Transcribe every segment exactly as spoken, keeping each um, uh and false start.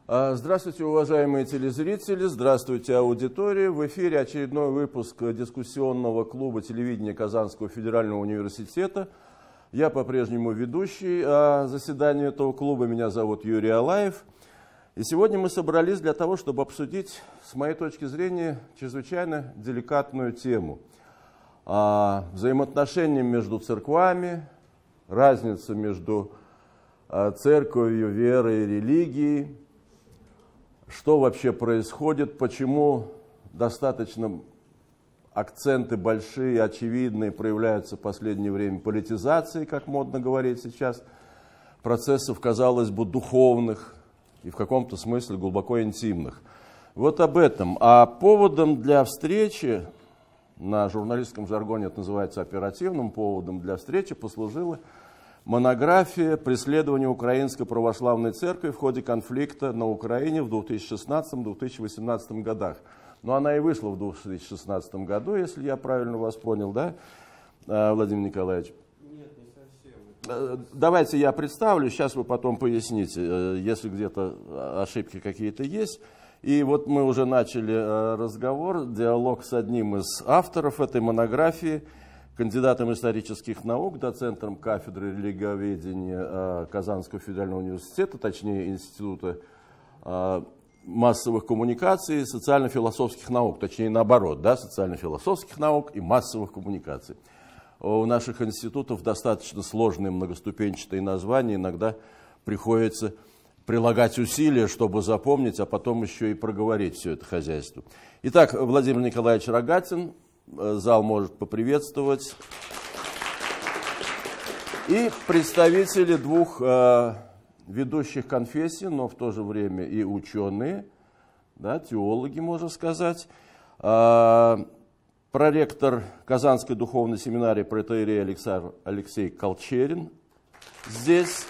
Здравствуйте, уважаемые телезрители, здравствуйте, аудитория. В эфире очередной выпуск дискуссионного клуба телевидения Казанского федерального университета. Я по-прежнему ведущий заседания этого клуба, меня зовут Юрий Алаев. И сегодня мы собрались для того, чтобы обсудить, с моей точки зрения, чрезвычайно деликатную тему. Взаимоотношения между церквами, разница между церковью, верой и религией. Что вообще происходит, почему достаточно акценты большие, очевидные, проявляются в последнее время политизации, как модно говорить сейчас, процессов, казалось бы, духовных и в каком-то смысле глубоко интимных. Вот об этом. А поводом для встречи, на журналистском жаргоне это называется оперативным поводом для встречи, послужила монография «Преследование Украинской Православной Церкви в ходе конфликта на Украине в две тысячи шестнадцатом — две тысячи восемнадцатом годах». Но она и вышла в две тысячи шестнадцатом году, если я правильно вас понял, да, Владимир Николаевич? Нет, не совсем. Давайте я представлю, сейчас вы потом поясните, если где-то ошибки какие-то есть. И вот мы уже начали разговор, диалог с одним из авторов этой монографии, кандидатом исторических наук, доцентом кафедры религиоведения Казанского федерального университета, точнее Института массовых коммуникаций и социально-философских наук, точнее наоборот, да, социально-философских наук и массовых коммуникаций. У наших институтов достаточно сложные многоступенчатые названия, иногда приходится прилагать усилия, чтобы запомнить, а потом еще и проговорить все это хозяйство. Итак, Владимир Николаевич Рогатин. Зал может поприветствовать. И представители двух э, ведущих конфессий, но в то же время и ученые, да, теологи, можно сказать. Э, проректор Казанской духовной семинарии протоиерей Александр, Алексей Колчерин здесь.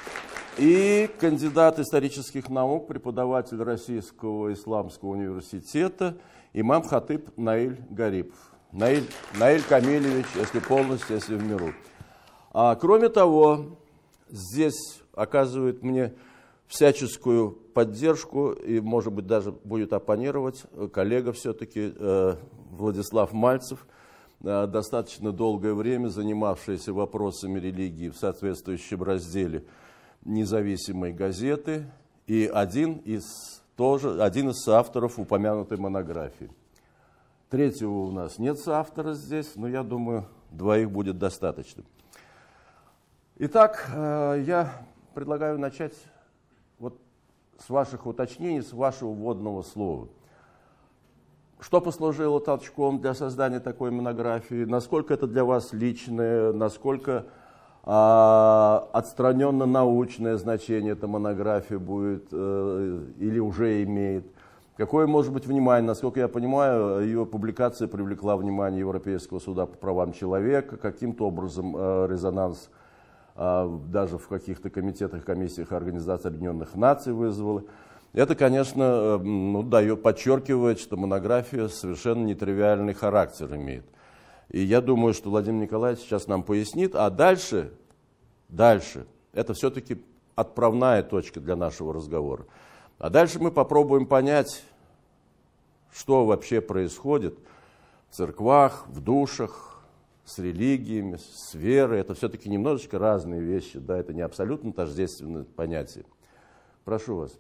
И кандидат исторических наук, преподаватель Российского исламского университета, имам Хатыб Наиль Гарипов. Наиль, Наиль Камилевич, если полностью, если в миру. А, кроме того, здесь оказывает мне всяческую поддержку и, может быть, даже будет оппонировать коллега все-таки э, Владислав Мальцев, э, достаточно долгое время занимавшийся вопросами религии в соответствующем разделе независимой газеты и один из, тоже, один из соавторов упомянутой монографии. Третьего у нас нет соавтора здесь, но я думаю, двоих будет достаточно. Итак, я предлагаю начать вот с ваших уточнений, с вашего вводного слова. Что послужило толчком для создания такой монографии? Насколько это для вас личное? Насколько а, отстраненно научное значение эта монография будет э, или уже имеет? Какое может быть внимание? Насколько я понимаю, ее публикация привлекла внимание Европейского суда по правам человека, каким-то образом э, резонанс э, даже в каких-то комитетах, комиссиях Организации Объединенных Наций вызвала. Это, конечно, э, ну, дает, подчеркивает, что монография совершенно нетривиальный характер имеет. И я думаю, что Владимир Николаевич сейчас нам пояснит, а дальше, дальше, это все-таки отправная точка для нашего разговора. А дальше мы попробуем понять, что вообще происходит в церквах, в душах, с религиями, с верой. Это все-таки немножечко разные вещи, да, это не абсолютно тождественное понятие. Прошу вас.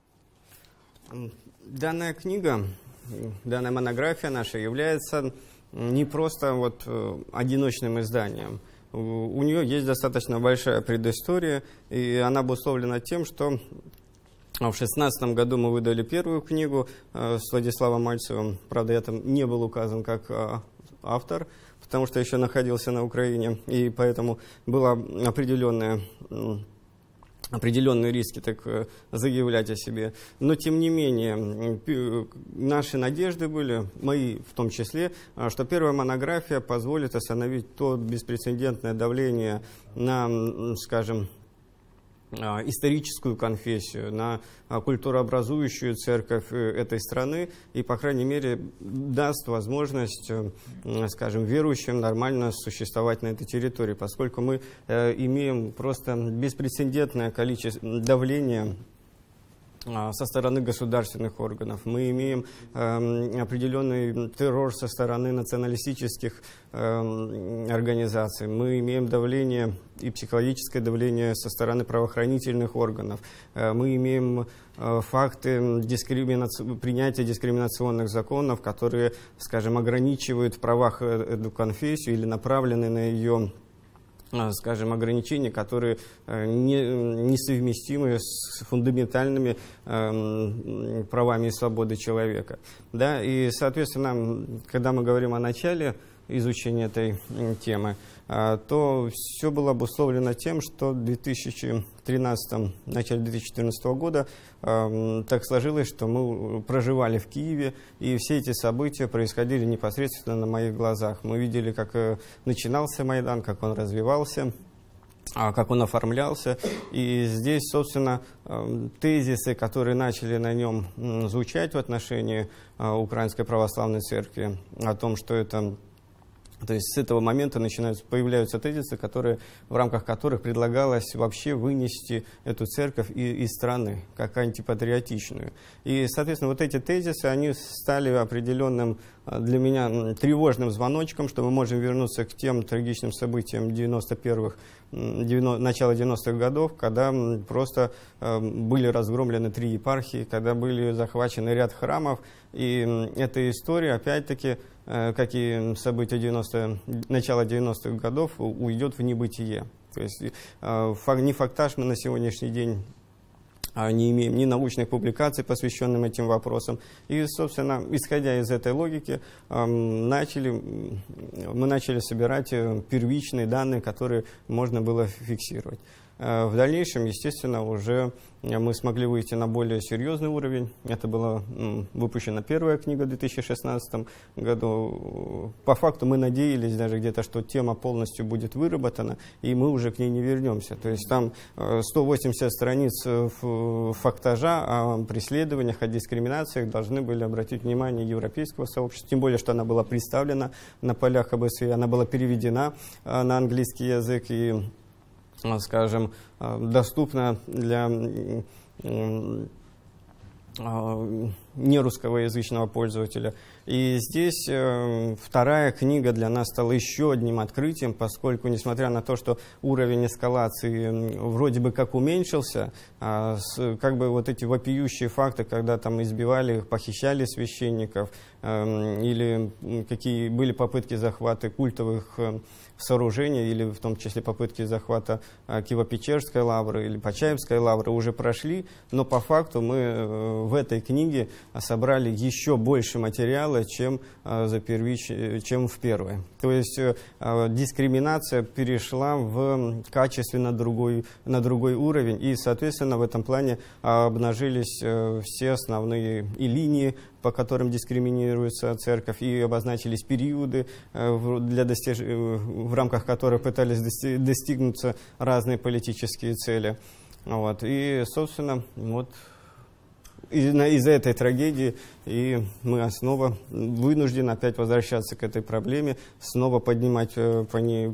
Данная книга, данная монография наша является не просто вот одиночным изданием. У нее есть достаточно большая предыстория, и она обусловлена тем, что в две тысячи шестнадцатом году мы выдали первую книгу э, с Владиславом Мальцевым. Правда, я там не был указан как э, автор, потому что еще находился на Украине, и поэтому была определенная, э, определенные риски так э, заявлять о себе. Но, тем не менее, э, наши надежды были, мои в том числе, э, что первая монография позволит остановить то беспрецедентное давление на, скажем, историческую конфессию, на культурообразующую церковь этой страны и, по крайней мере, даст возможность, скажем, верующим нормально существовать на этой территории, поскольку мы имеем просто беспрецедентное количество давления со стороны государственных органов. Мы имеем э, определенный террор со стороны националистических э, организаций. Мы имеем давление и психологическое давление со стороны правоохранительных органов. Э, мы имеем э, факты дискриминаци... принятия дискриминационных законов, которые, скажем, ограничивают в правах эту конфессию или направлены на ее, скажем, ограничения, которые не, несовместимы с фундаментальными э, правами и свободой человека. Да? И, соответственно, когда мы говорим о начале изучения этой темы, э, то все было обусловлено тем, что в две тысячи тринадцатом, начале две тысячи четырнадцатого года э, так сложилось, что мы проживали в Киеве, и все эти события происходили непосредственно на моих глазах. Мы видели, как э, начинался Майдан, как он развивался, как он оформлялся. И здесь, собственно, тезисы, которые начали на нем звучать в отношении Украинской Православной Церкви, о том, что это... То есть с этого момента начинаются, появляются тезисы, которые, в рамках которых предлагалось вообще вынести эту церковь из, из страны, как антипатриотичную. И, соответственно, вот эти тезисы, они стали определенным для меня тревожным звоночком, что мы можем вернуться к тем трагичным событиям девяносто первых, начала девяностых годов, когда просто были разгромлены три епархии, когда были захвачены ряд храмов. И эта история, опять-таки, как и события девяностых, начала девяностых годов, уйдет в небытие. То есть не фактаж мы на сегодняшний день не имеем ни научных публикаций, посвященных этим вопросам. И, собственно, исходя из этой логики, начали, мы начали собирать первичные данные, которые можно было фиксировать. В дальнейшем, естественно, уже мы смогли выйти на более серьезный уровень. Это была выпущена первая книга в две тысячи шестнадцатом году. По факту мы надеялись даже где-то, что тема полностью будет выработана, и мы уже к ней не вернемся. То есть там сто восемьдесят страниц фактажа о преследованиях, о дискриминациях должны были обратить внимание европейского сообщества, тем более, что она была представлена на полях ОБСЕ, она была переведена на английский язык и, скажем, доступна для нерусскоязычного пользователя. И здесь э, вторая книга для нас стала еще одним открытием, поскольку, несмотря на то, что уровень эскалации вроде бы как уменьшился, а с, как бы вот эти вопиющие факты, когда там избивали, похищали священников, э, или какие были попытки захвата культовых э, сооружений, или в том числе попытки захвата э, Киево-Печерской лавры или Почаевской лавры, уже прошли, но по факту мы э, в этой книге собрали еще больше материала, чем, э, за первич, чем в первой. То есть э, дискриминация перешла в качественно другой, на другой уровень, и, соответственно, в этом плане обнажились э, все основные и линии, по которым дискриминируется церковь, и обозначились периоды, э, для достиж... в рамках которых пытались дости... достигнуться разные политические цели. Вот. И, собственно, вот из-за этой трагедии и мы снова вынуждены опять возвращаться к этой проблеме, снова поднимать по ней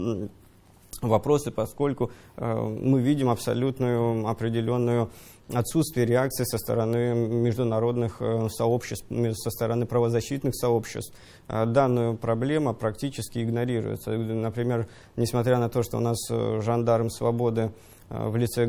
вопросы, поскольку мы видим абсолютную определенную отсутствие реакции со стороны международных сообществ, со стороны правозащитных сообществ. Данную проблему практически игнорируется. Например, несмотря на то, что у нас жандарм свободы в лице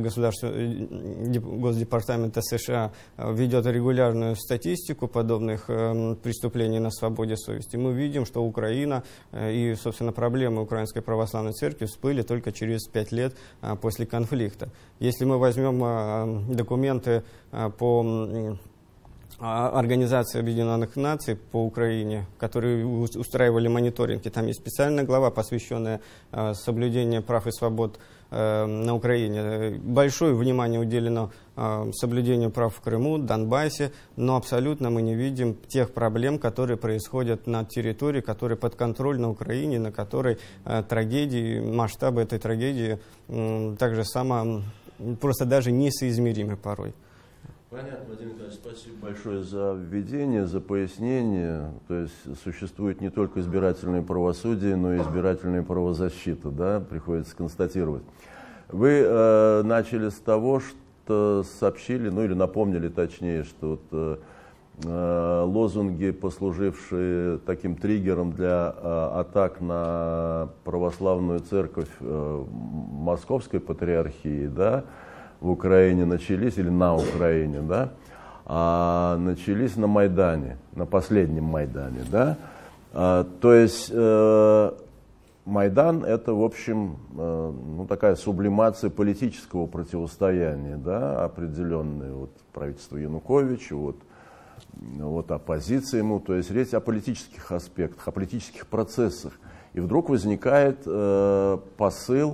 Госдепартамента США ведет регулярную статистику подобных преступлений на свободе совести, мы видим, что Украина и, собственно, проблемы Украинской Православной Церкви всплыли только через пять лет после конфликта. Если мы возьмем документы по Организации Объединенных Наций по Украине, которые устраивали мониторинги, там есть специальная глава, посвященная соблюдению прав и свобод на Украине. Большое внимание уделено соблюдению прав в Крыму, Донбассе, но абсолютно мы не видим тех проблем, которые происходят на территории, которые под контроль на Украине, на которой трагедии, масштабы этой трагедии так же само, просто даже несоизмеримы порой. Понятно, Владимир Николаевич, спасибо большое за введение, за пояснение. То есть существует не только избирательное правосудие, но и избирательная правозащита, да, приходится констатировать. Вы э, начали с того, э, сообщили, ну или напомнили точнее, что вот, э, э, лозунги, послужившие таким триггером для э, атак на православную церковь э, Московской патриархии, да, в Украине начались, или на Украине, да, а начались на Майдане, на последнем Майдане, да. А, то есть э, Майдан — это, в общем, э, ну, такая сублимация политического противостояния, да, определенное, вот, правительство Януковича, вот, вот оппозиция ему, то есть речь о политических аспектах, о политических процессах. И вдруг возникает э, посыл,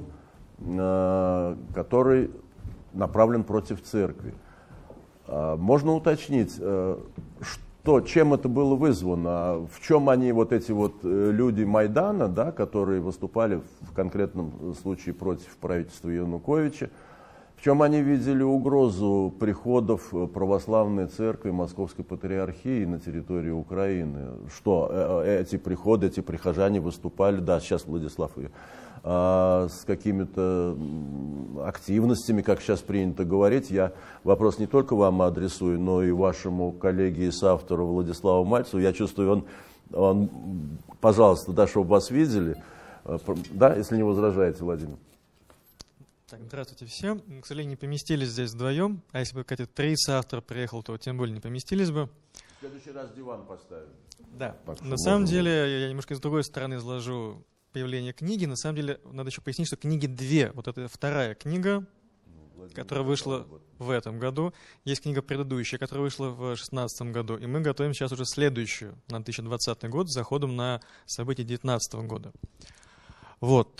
э, который направлен против церкви. Э, можно уточнить, э, что, чем это было вызвано, в чем они, вот эти вот люди Майдана, да, которые выступали в конкретном случае против правительства Януковича, в чем они видели угрозу приходов православной церкви Московской патриархии на территорию Украины? Что эти приходы, эти прихожане выступали, да, сейчас Владислав, а, с какими-то активностями, как сейчас принято говорить. Я вопрос не только вам адресую, но и вашему коллеге и соавтору Владиславу Мальцеву. Я чувствую, он, он, пожалуйста, да, чтобы вас видели. Да, если не возражаете, Владимир. Так, здравствуйте всем. Мы, к сожалению, не поместились здесь вдвоем, а если бы какой-то третий соавтор приехал, то тем более не поместились бы. В следующий раз диван поставим. Да. Так, на самом деле, я немножко с другой стороны изложу появление книги. На самом деле, надо еще пояснить, что книги две. Вот это вторая книга, ну, которая вышла в этом году. Есть книга предыдущая, которая вышла в две тысячи шестнадцатом году. И мы готовим сейчас уже следующую, на две тысячи двадцатый год, с заходом на события две тысячи девятнадцатого года. Вот.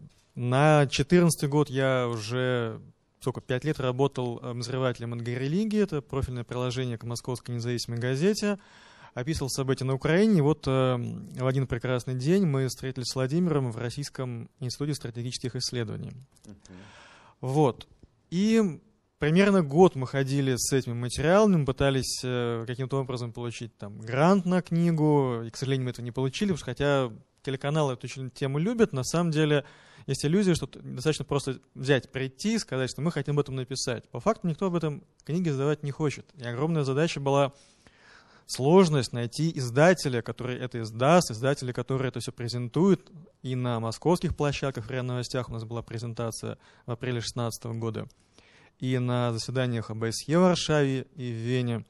На две тысячи четырнадцатый год я уже сколько, пять лет работал обозревателем «Энгер-религии». Это профильное приложение к Московской независимой газете. Описывал события на Украине. И вот э, в один прекрасный день мы встретились с Владимиром в Российском институте стратегических исследований. Uh-huh. Вот. И примерно год мы ходили с этими материалами, пытались э, каким-то образом получить там грант на книгу. И, к сожалению, мы этого не получили, потому что хотя телеканалы эту тему любят, на самом деле есть иллюзия, что достаточно просто взять, прийти и сказать, что мы хотим об этом написать. По факту никто об этом книги издавать не хочет. И огромная задача была сложность найти издателя, который это издаст, издателя, который это все презентует. И на московских площадках в РИА Новостях у нас была презентация в апреле две тысячи шестнадцатого года. И на заседаниях ОБСЕ в Варшаве и в Вене.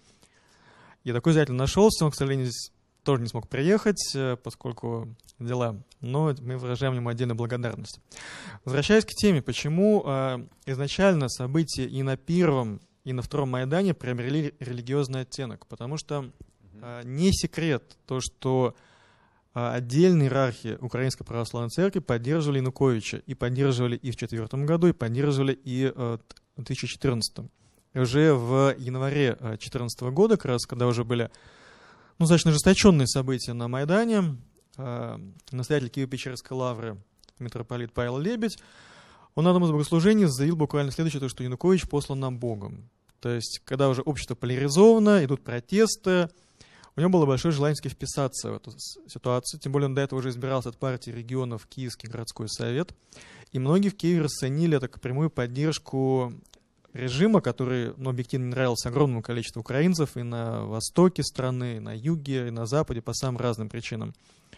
И такой издатель нашелся, он, к сожалению, здесь тоже не смог приехать, поскольку дела, но мы выражаем ему отдельную благодарность. Возвращаясь к теме, почему э, изначально события и на первом, и на втором Майдане приобрели религиозный оттенок. Потому что э, не секрет то, что э, отдельные иерархи Украинской Православной Церкви поддерживали Януковича. И поддерживали и в две тысячи четвёртом году, и поддерживали и э, в две тысячи четырнадцатом. И уже в январе две тысячи четырнадцатого года, как раз когда уже были ну, достаточно ожесточенные события на Майдане, э, настоятель Киево-Печерской лавры митрополит Павел Лебедь, он на одном из богослужений заявил буквально следующее, то, что Янукович послан нам Богом. То есть, когда уже общество поляризовано, идут протесты, у него было большое желание вписаться в эту ситуацию, тем более он до этого уже избирался от партии регионов в Киевский городской совет, и многие в Киеве расценили это как прямую поддержку режима, который, ну, объективно не нравился огромному количеству украинцев и на востоке страны, и на юге, и на западе по самым разным причинам.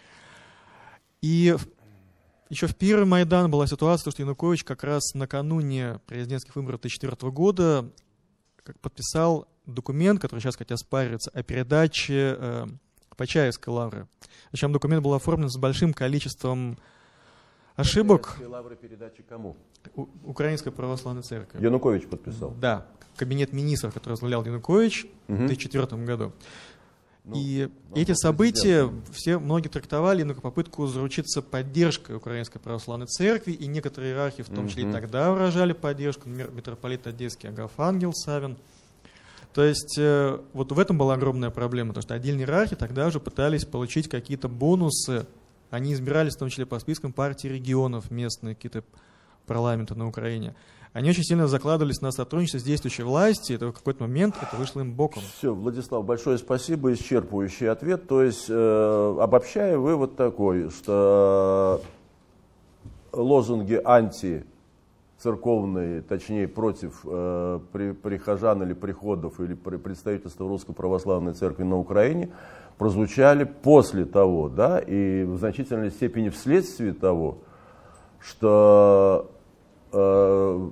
И еще в первый Майдан была ситуация, что Янукович как раз накануне президентских выборов две тысячи четвёртого года подписал документ, который сейчас, хотя оспаривается, о передаче э, Почаевской лавры. Причем документ был оформлен с большим количеством ошибок. Лавры передачи кому? У, Украинской Православной Церкви. Янукович подписал? Да. Кабинет министров, который возглавлял Янукович угу. в две тысячи четвёртом году. Ну, и ну, эти события все многие трактовали как попытку заручиться поддержкой Украинской Православной Церкви, и некоторые иерархи, в том числе и тогда, выражали поддержку, например, митрополит Одесский Агафангел Савин. То есть э, вот в этом была огромная проблема, потому что отдельные иерархи тогда уже пытались получить какие-то бонусы. Они избирались в том числе по спискам партий регионов, местные какие-то парламенты на Украине. Они очень сильно закладывались на сотрудничество с действующей властью, и в какой-то момент это вышло им боком. Все, Владислав, большое спасибо, исчерпывающий ответ. То есть, э, обобщая, вывод такой, что лозунги антисоветские, церковной, точнее против э, при, прихожан или приходов или при, представительства Русской Православной Церкви на Украине прозвучали после того, да, и в значительной степени вследствие того, что э,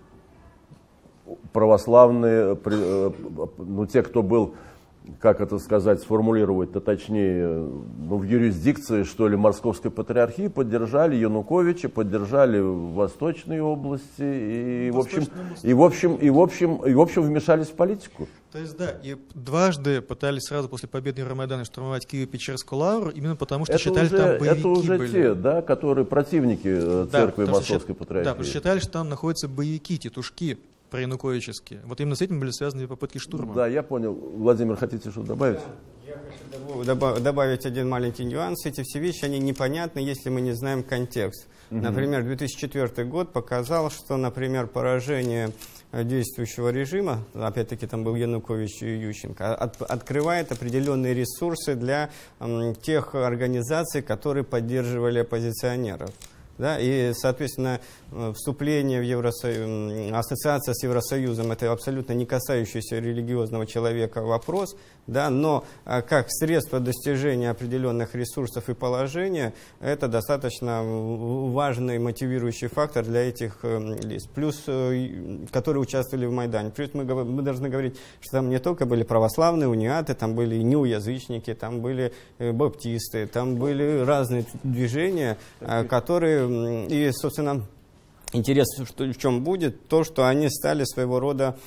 православные, э, ну те, кто был, как это сказать, сформулировать-то точнее, ну, в юрисдикции, что ли, Московской Патриархии, поддержали Януковича, поддержали Восточные области и, в общем, и, в общем, и, в общем, и, в общем, вмешались в политику. То есть, да, и дважды пытались сразу после победы Евромайдана штурмовать Киево-Печерскую лавру, именно потому что это считали, уже, там боевики это уже были. те, да, которые противники да, церкви Московской счит... Патриархии. Да, потому что считали, что там находятся боевики, тетушки проянуковические. Вот именно с этим были связаны попытки штурма. Да, я понял. Владимир, хотите что-то добавить? Я хочу добавить один маленький нюанс. Эти все вещи, они непонятны, если мы не знаем контекст. Угу. Например, две тысячи четвёртый год показал, что, например, поражение действующего режима, опять-таки там был Янукович и Ющенко, от, открывает определенные ресурсы для м, тех организаций, которые поддерживали оппозиционеров. Да, и, соответственно, вступление в Евросоюз, ассоциация с Евросоюзом — это абсолютно не касающийся религиозного человека вопрос, да, но как средство достижения определенных ресурсов и положения это достаточно важный мотивирующий фактор для этих лиц, плюс, которые участвовали в Майдане. Плюс мы, мы должны говорить, что там не только были православные униаты, там были и неуязычники, там были баптисты, там были разные движения, которые... И, собственно, интерес что, в чем будет, то, что они стали своего рода,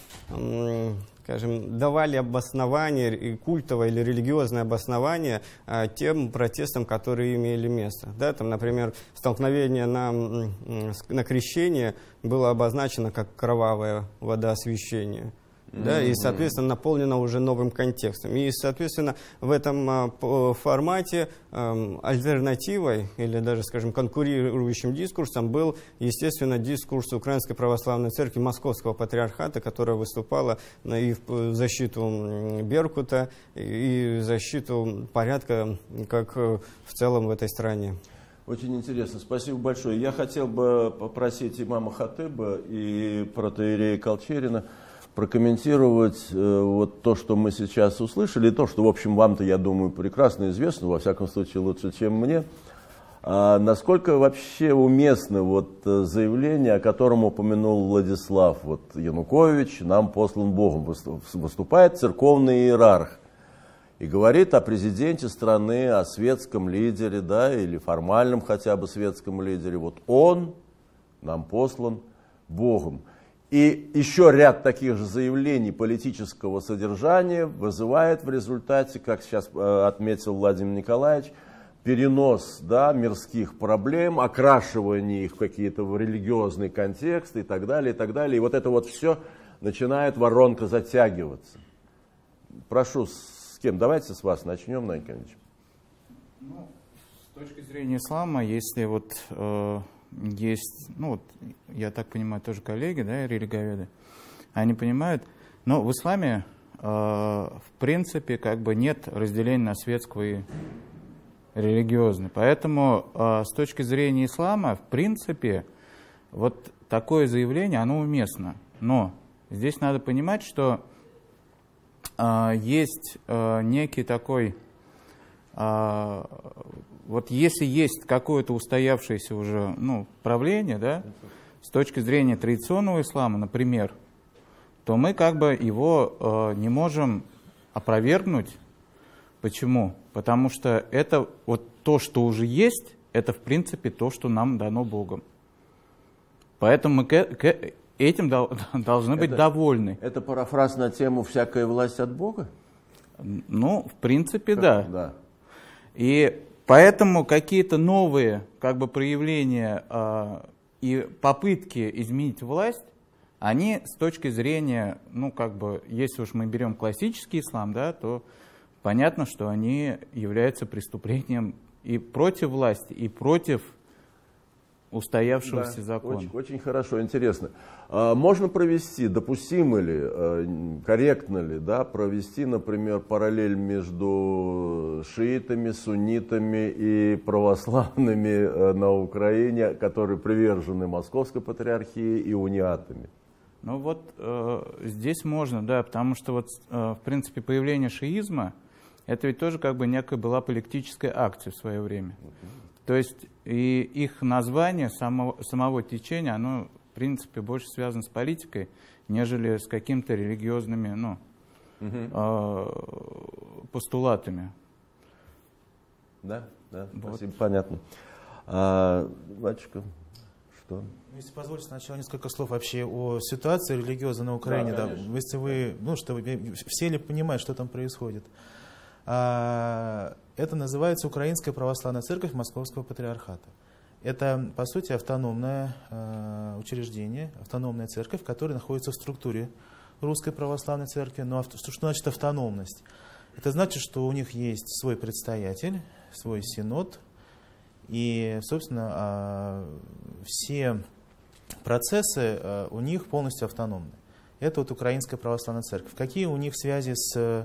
скажем, давали обоснование, и культовое или религиозное обоснование а, тем протестам, которые имели место. Да, там, например, столкновение на, на крещение было обозначено как кровавая вода освящения. Да, и, соответственно, наполнено уже новым контекстом. И, соответственно, в этом а, формате а, альтернативой или даже, скажем, конкурирующим дискурсом был, естественно, дискурс Украинской Православной Церкви Московского Патриархата, которая выступала на, и в защиту Беркута, и в защиту порядка, как в целом в этой стране. Очень интересно, спасибо большое. Я хотел бы попросить имама Хатыба и протоиерея Колчерина прокомментировать э, вот то, что мы сейчас услышали, и то, что, в общем, вам-то, я думаю, прекрасно известно, во всяком случае, лучше, чем мне. А насколько вообще уместно вот заявление, о котором упомянул Владислав, вот Янукович нам послан Богом, выступает церковный иерарх и говорит о президенте страны, о светском лидере, да, или формальном хотя бы светском лидере, вот он нам послан Богом. И еще ряд таких же заявлений политического содержания вызывает в результате, как сейчас э, отметил Владимир Николаевич, перенос, да, мирских проблем, окрашивание их в какие-то в религиозный контекст и так далее, и так далее. И вот это вот все начинает воронка затягиваться. Прошу, с кем? Давайте с вас начнем, Наиль Николаевич. Ну, с точки зрения ислама, если вот... Э есть, ну вот, я так понимаю, тоже коллеги, да, религоведы, они понимают, но в исламе, э, в принципе, как бы нет разделения на светского и религиозный. Поэтому э, с точки зрения ислама, в принципе, вот такое заявление, оно уместно. Но здесь надо понимать, что э, есть э, некий такой... Э, Вот если есть какое-то устоявшееся уже, ну, правление, да, с точки зрения традиционного ислама, например, то мы как бы его э, не можем опровергнуть. Почему? Потому что это вот то, что уже есть, это в принципе то, что нам дано Богом. Поэтому мы к, к этим дол, должны быть это, довольны. Это парафраз на тему «всякая власть от Бога»? Ну, в принципе, как, да. да. И поэтому какие-то новые как бы, проявления э, и попытки изменить власть, они с точки зрения, ну как бы, если уж мы берем классический ислам, да, то понятно, что они являются преступлением и против власти, и против устоявшегося да, закона. Очень, очень хорошо, интересно. А можно провести, допустимо ли, корректно ли, да, провести, например, параллель между шиитами, суннитами и православными на Украине, которые привержены Московской патриархии, и униатами? Ну вот э, здесь можно, да, потому что вот, э, в принципе, появление шиизма, это ведь тоже как бы некая была политическая акция в свое время. То есть и их название самого, самого течения, оно, в принципе, больше связано с политикой, нежели с какими-то религиозными, ну, угу. э, постулатами. Да, да, вот. Спасибо, понятно. А, батюшка, что? Если позволите, сначала несколько слов вообще о ситуации религиозной на Украине. Да, да, если вы, ну, что вы, все ли понимают, что там происходит. Это называется Украинская Православная Церковь Московского Патриархата. Это, по сути, автономное учреждение, автономная церковь, которая находится в структуре Русской Православной Церкви. Но что значит автономность? Это значит, что у них есть свой предстоятель, свой синод, и, собственно, все процессы у них полностью автономны. Это вот Украинская Православная Церковь. Какие у них связи с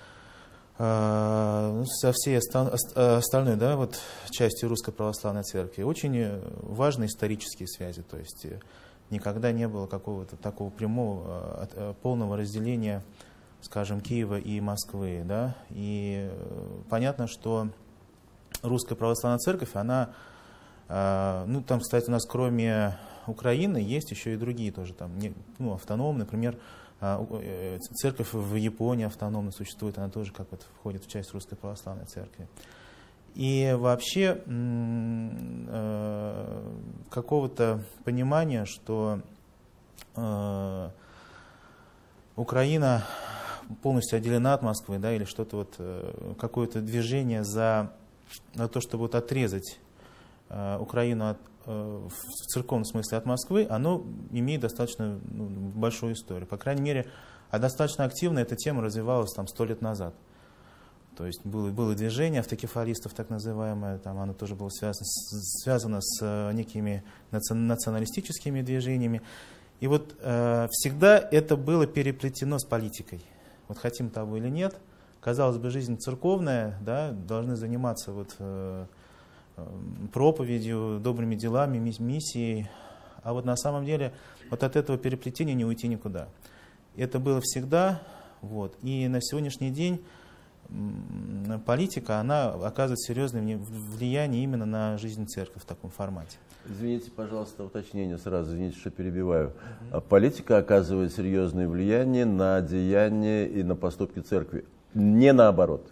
со всей остальной, да, вот, частью Русской Православной Церкви? Очень важные исторические связи, то есть никогда не было какого-то такого прямого, полного разделения, скажем, Киева и Москвы, да, и понятно, что Русская Православная Церковь, она, ну, там, кстати, у нас кроме Украины есть еще и другие тоже, там, ну, автономные, например, церковь в Японии автономно существует, она тоже как вот входит в часть Русской Православной Церкви. И вообще э, какого-то понимания, что э, Украина полностью отделена от Москвы, да, или что-то вот, э, какое-то движение за, за то, чтобы вот отрезать э, Украину от, в церковном смысле от Москвы, оно имеет достаточно, ну, большую историю. По крайней мере, а достаточно активно эта тема развивалась там сто лет назад. То есть было, было движение автокефалистов, так называемое, там оно тоже было связано с, связано с некими националистическими движениями. И вот э, всегда это было переплетено с политикой. Вот хотим того или нет, казалось бы, жизнь церковная, да, должны заниматься вот э, проповедью, добрыми делами, миссией. А вот на самом деле вот от этого переплетения не уйти никуда. Это было всегда. Вот. И на сегодняшний день политика, она оказывает серьезное влияние именно на жизнь церкви в таком формате. Извините, пожалуйста, уточнение сразу, извините, что перебиваю. Uh-huh. Политика оказывает серьезное влияние на деяния и на поступки церкви, не наоборот.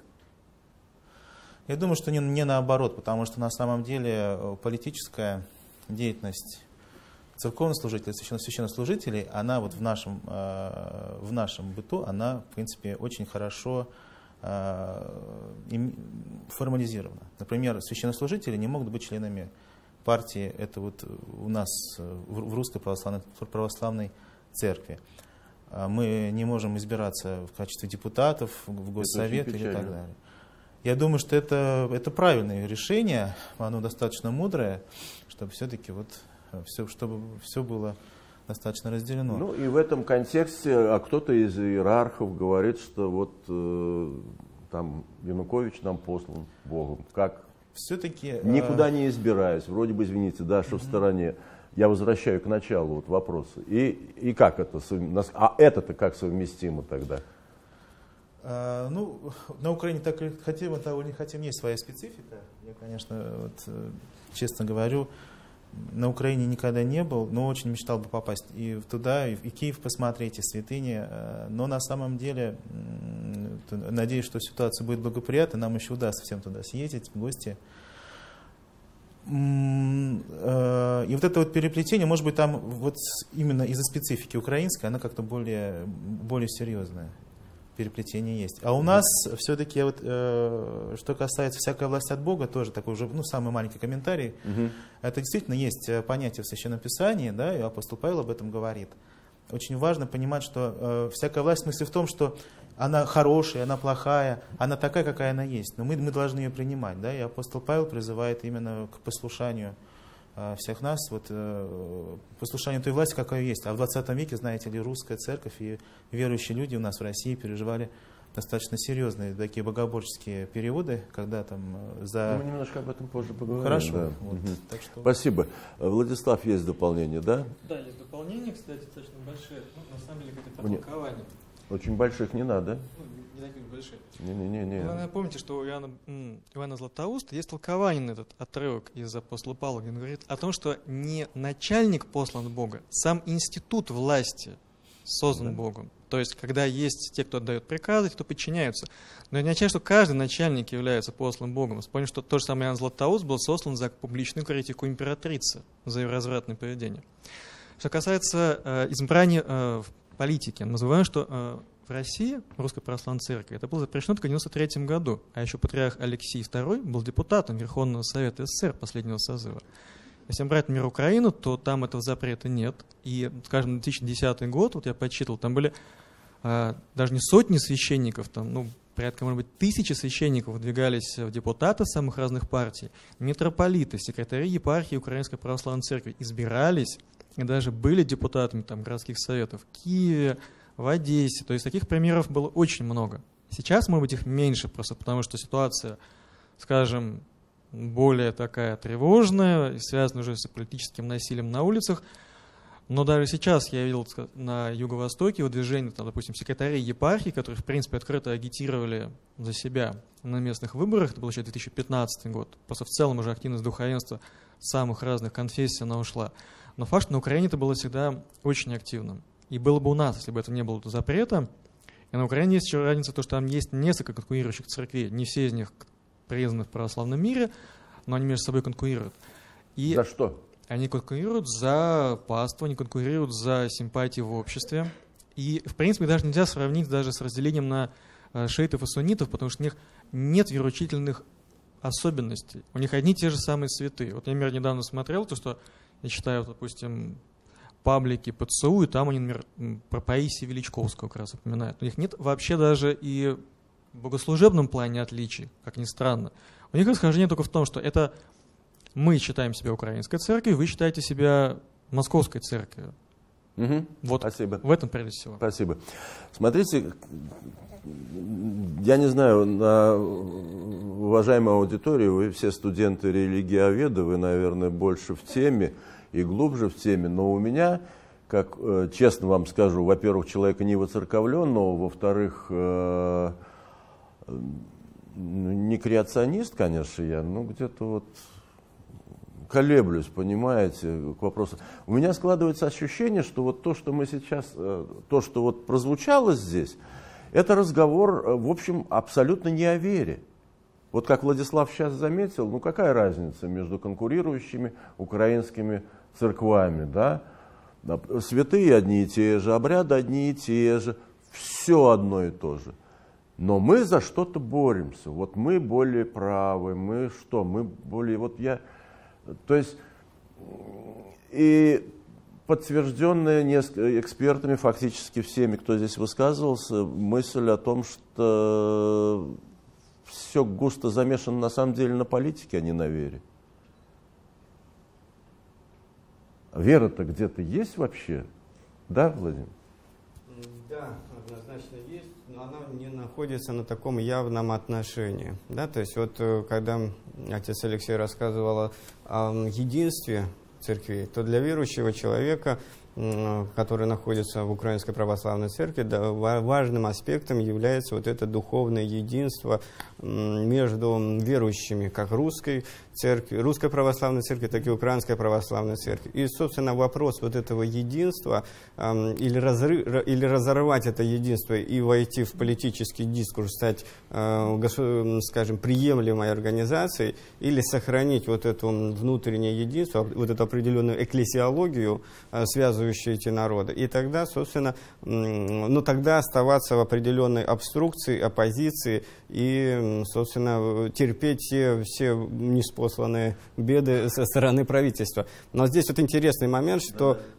Я думаю, что не, не наоборот, потому что на самом деле политическая деятельность церковных служителей, священнослужителей, она вот в нашем, э, в нашем быту, она, в принципе, очень хорошо э, формализирована. Например, священнослужители не могут быть членами партии, это вот у нас в, в Русской православной, православной церкви. Мы не можем избираться в качестве депутатов, в Госсовет или так далее. Я думаю, что это, это правильное решение, оно достаточно мудрое, чтобы все-таки вот все, чтобы все было достаточно разделено. Ну и в этом контексте, а кто-то из иерархов говорит, что вот э, там Янукович нам послан Богом, как все-таки никуда не избираясь, вроде бы, извините, да, что mm-hmm. в стороне. Я возвращаю к началу вот вопроса. И, и как это, а это-то как совместимо тогда? Uh, ну, на Украине так хотим, того не хотим, есть своя специфика. Я, конечно, вот, честно говорю, на Украине никогда не был, но очень мечтал бы попасть и туда, и в Киев посмотреть, и святыни. Но на самом деле, надеюсь, что ситуация будет благоприятна, нам еще удастся всем туда съездить в гости. И вот это вот переплетение, может быть, там вот именно из-за специфики украинской, она как-то более, более серьезная. Переплетение есть. А у нас все-таки, вот, э, что касается всякой власти от Бога, тоже такой уже, ну, самый маленький комментарий. Угу. Это действительно есть понятие в Священном Писании, да, и апостол Павел об этом говорит. Очень важно понимать, что э, всякая власть в смысле в том, что она хорошая, она плохая, она такая, какая она есть. Но мы, мы должны ее принимать. Да, и апостол Павел призывает именно к послушанию всех нас, вот, послушание той власти, какая есть. А в двадцатом веке, знаете ли, русская церковь и верующие люди у нас в России переживали достаточно серьезные такие богоборческие переводы, когда там за... Мы немножко об этом позже поговорим. Хорошо. Да. Вот, угу. так что... Спасибо. Владислав, есть дополнение, да? Да, есть дополнение, кстати, достаточно большие. Ну, на самом деле, это толкование. Очень больших не надо. Ну, не таких больших. Не-не-не. Вы, наверное, помните, что у Иоанна, Иоанна Златоуста есть толкование на этот отрывок из апостола Павла, где он говорит о том, что не начальник послан Бога, сам институт власти создан да. Богом. То есть, когда есть те, кто отдает приказы, те, кто подчиняются. Но это не означает, что каждый начальник является послан Богом. Вспомним, что тот же самый Иоанн Златоуст был сослан за публичную критику императрицы, за ее развратное поведение. Что касается э, избрания э, в политике, мы забываем, что э, в России, в Русской Православной Церкви, это было запрещено только в девяносто третьем году. А еще патриарх Алексий второй был депутатом Верховного Совета СССР последнего созыва. Если брать, например, Украину, то там этого запрета нет. И, скажем, две тысячи десятый год, вот я подсчитывал, там были а, даже не сотни священников, там, ну, порядка, может быть, тысячи священников выдвигались в депутаты самых разных партий. Митрополиты, секретари епархии Украинской Православной Церкви избирались и даже были депутатами там, городских советов в Киеве, в Одессе. То есть таких примеров было очень много. Сейчас, может быть, их меньше, просто потому что ситуация, скажем, более такая тревожная, связанная уже с политическим насилием на улицах. Но даже сейчас я видел на Юго-Востоке выдвижение, там, допустим, секретарей епархии, которые, в принципе, открыто агитировали за себя на местных выборах. Это был еще две тысячи пятнадцатый год. Просто в целом уже активность духовенства самых разных конфессий она ушла. Но факт, что на Украине это было всегда очень активным. И было бы у нас, если бы это не было запрета. И на Украине есть еще разница, то, что там есть несколько конкурирующих церквей. Не все из них признаны в православном мире, но они между собой конкурируют. И за что? Они конкурируют за паству, они конкурируют за симпатии в обществе. И, в принципе, даже нельзя сравнить даже с разделением на шиитов и суннитов, потому что у них нет вероучительных особенностей. У них одни и те же самые святые. Вот я, например, недавно смотрел то, что я читаю, допустим, паблики ПЦУ, и там они, например, про Паисия Величковского как раз упоминают. У них нет вообще даже и в богослужебном плане отличий, как ни странно. У них расхождение только в том, что это мы считаем себя украинской церковью, вы считаете себя московской церковью. Угу. Вот спасибо. В этом прежде всего. Спасибо. Смотрите, я не знаю, на уважаемой аудитории, вы все студенты религиоведы, вы, наверное, больше в теме и глубже в теме, но у меня, как честно вам скажу, во-первых, человека не воцерковленного, во-вторых, не креационист, конечно, я, но где-то вот колеблюсь, понимаете, к вопросу. У меня складывается ощущение, что вот то, что мы сейчас, то, что вот прозвучало здесь, это разговор, в общем, абсолютно не о вере. Вот как Владислав сейчас заметил, ну какая разница между конкурирующими украинскими церквами, да? Святые одни и те же, обряды одни и те же, все одно и то же. Но мы за что-то боремся. Вот мы более правы, мы что, мы более... Вот я... То есть, и подтвержденная экспертами, фактически всеми, кто здесь высказывался, мысль о том, что все густо замешано на самом деле на политике, а не на вере. Вера-то где-то есть вообще? Да, Владимир? Да, однозначно есть, но она не находится на таком явном отношении. Да? То есть вот когда отец Алексей рассказывал о единстве церквей, то для верующего человека, который находится в Украинской Православной Церкви, да, важным аспектом является вот это духовное единство между верующими, как русской церкви, русской православной церкви, так и украинской православной церкви. И, собственно, вопрос вот этого единства, э, или, разрыв, или разорвать это единство и войти в политический дискурс, стать, э, скажем, приемлемой организацией, или сохранить вот это внутреннее единство, вот эту определенную экклесиологию, э, связывающую эти народы. И тогда, собственно, э, ну, тогда оставаться в определенной обструкции, оппозиции и, собственно, терпеть все, все неспособные посланные беды со стороны правительства. Но здесь вот интересный момент, что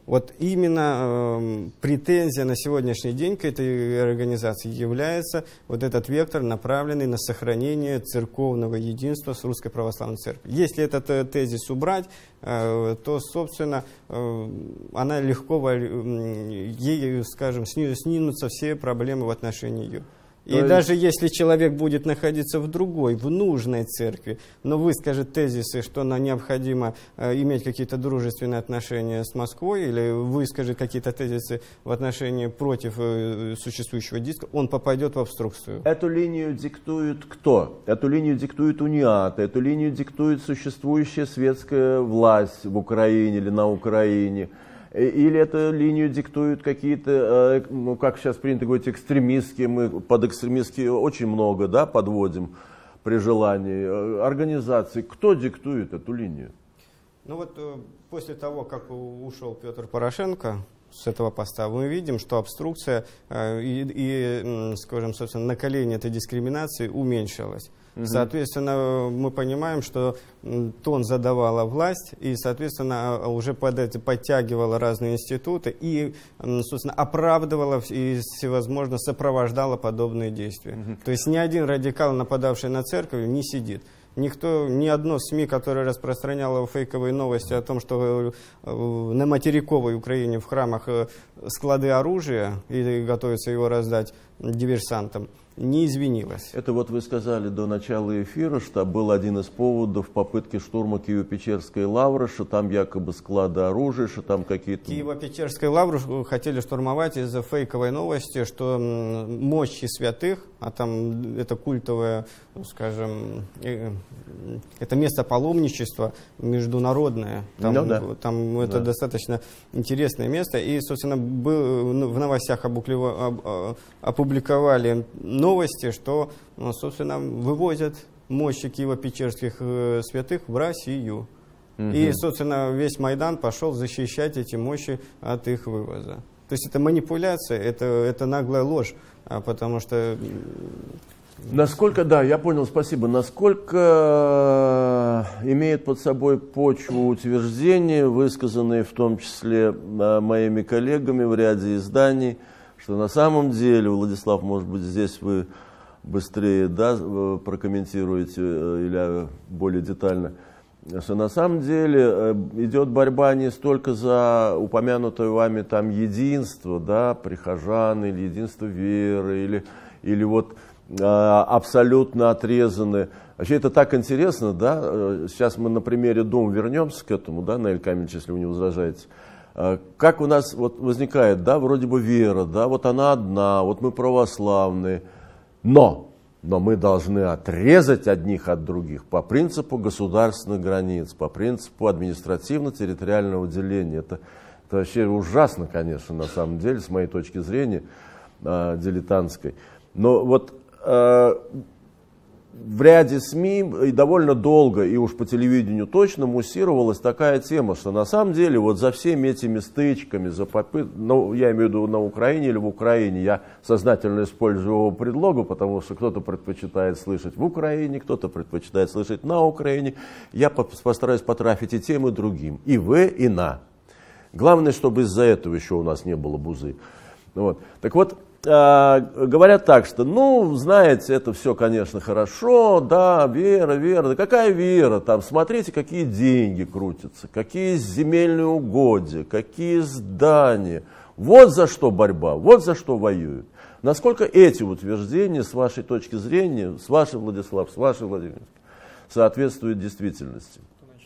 Вот именно э, претензия на сегодняшний день к этой организации является вот этот вектор, направленный на сохранение церковного единства с Русской Православной Церковью. Если этот э, тезис убрать, э, то, собственно, э, она легко, э, ей, скажем, снимутся все проблемы в отношении ее. И есть... даже если человек будет находиться в другой, в нужной церкви, но выскажет тезисы, что нам необходимо э, иметь какие-то дружественные отношения с Москвой, или выскажет какие-то тезисы в отношении против э, существующего диска, он попадет в обструкцию. Эту линию диктует кто? Эту линию диктует униаты, эту линию диктует существующая светская власть в Украине или на Украине. Или эту линию диктуют какие-то, ну, как сейчас принято говорить, экстремистские, мы под экстремистские очень много, да, подводим при желании, организации. Кто диктует эту линию? Ну вот после того, как ушел Петр Порошенко с этого поста, мы видим, что обструкция и, и скажем, собственно, накаление этой дискриминации уменьшилось. Угу. Соответственно, мы понимаем, что тон задавала власть, и, соответственно, уже под это подтягивала разные институты и, собственно, оправдывала и всевозможно сопровождала подобные действия. Угу. То есть ни один радикал, нападавший на церковь, не сидит. Никто, ни одно СМИ, которое распространяло фейковые новости о том, что на материковой Украине в храмах склады оружия и готовится его раздать диверсантам, не извинилась. Это вот вы сказали до начала эфира, что был один из поводов попытки штурма Киево-Печерской лавры, что там якобы склады оружия, что там какие-то... Киево-Печерской лавру хотели штурмовать из-за фейковой новости, что мощи святых, а там это культовое, скажем, это место паломничества международное, там, ну, да. там это да. достаточно интересное место, и, собственно, был, в новостях опубликовали новости, что, ну, собственно, вывозят мощи Киево-Печерских э, святых в Россию. Угу. И, собственно, весь Майдан пошел защищать эти мощи от их вывоза. То есть это манипуляция, это, это наглая ложь, а, потому что... Насколько, да, я понял, спасибо. Насколько имеет под собой почву утверждения, высказанные в том числе моими коллегами в ряде изданий, что на самом деле, Владислав, может быть, здесь вы быстрее, да, прокомментируете или более детально, что на самом деле идет борьба не столько за упомянутое вами там единство, да, прихожан, или единство веры, или, или вот а, абсолютно отрезаны. Вообще это так интересно, да, сейчас мы на примере Дома вернемся к этому, да, Наиль Камильевич, если вы не возражаете. Как у нас вот возникает, да, вроде бы вера, да, вот она одна, вот мы православные, но, но мы должны отрезать одних от других по принципу государственных границ, по принципу административно-территориального деления. Это, это вообще ужасно, конечно, на самом деле, с моей точки зрения, э, дилетантской. Но вот э, в ряде СМИ и довольно долго, и уж по телевидению точно, муссировалась такая тема, что на самом деле вот за всеми этими стычками, за попыт... ну, я имею в виду на Украине или в Украине, я сознательно использую его предлогу, потому что кто-то предпочитает слышать в Украине, кто-то предпочитает слышать на Украине. Я постараюсь потрафить и тем, и другим, и в, и на. Главное, чтобы из-за этого еще у нас не было бузы. Вот. Так вот, говорят так, что, ну, знаете, это все, конечно, хорошо, да, вера, вера, да какая вера, там, смотрите, какие деньги крутятся, какие земельные угодья, какие здания, вот за что борьба, вот за что воюют. Насколько эти утверждения, с вашей точки зрения, с вашей, Владислав, с вашей, Владимир, соответствуют действительности?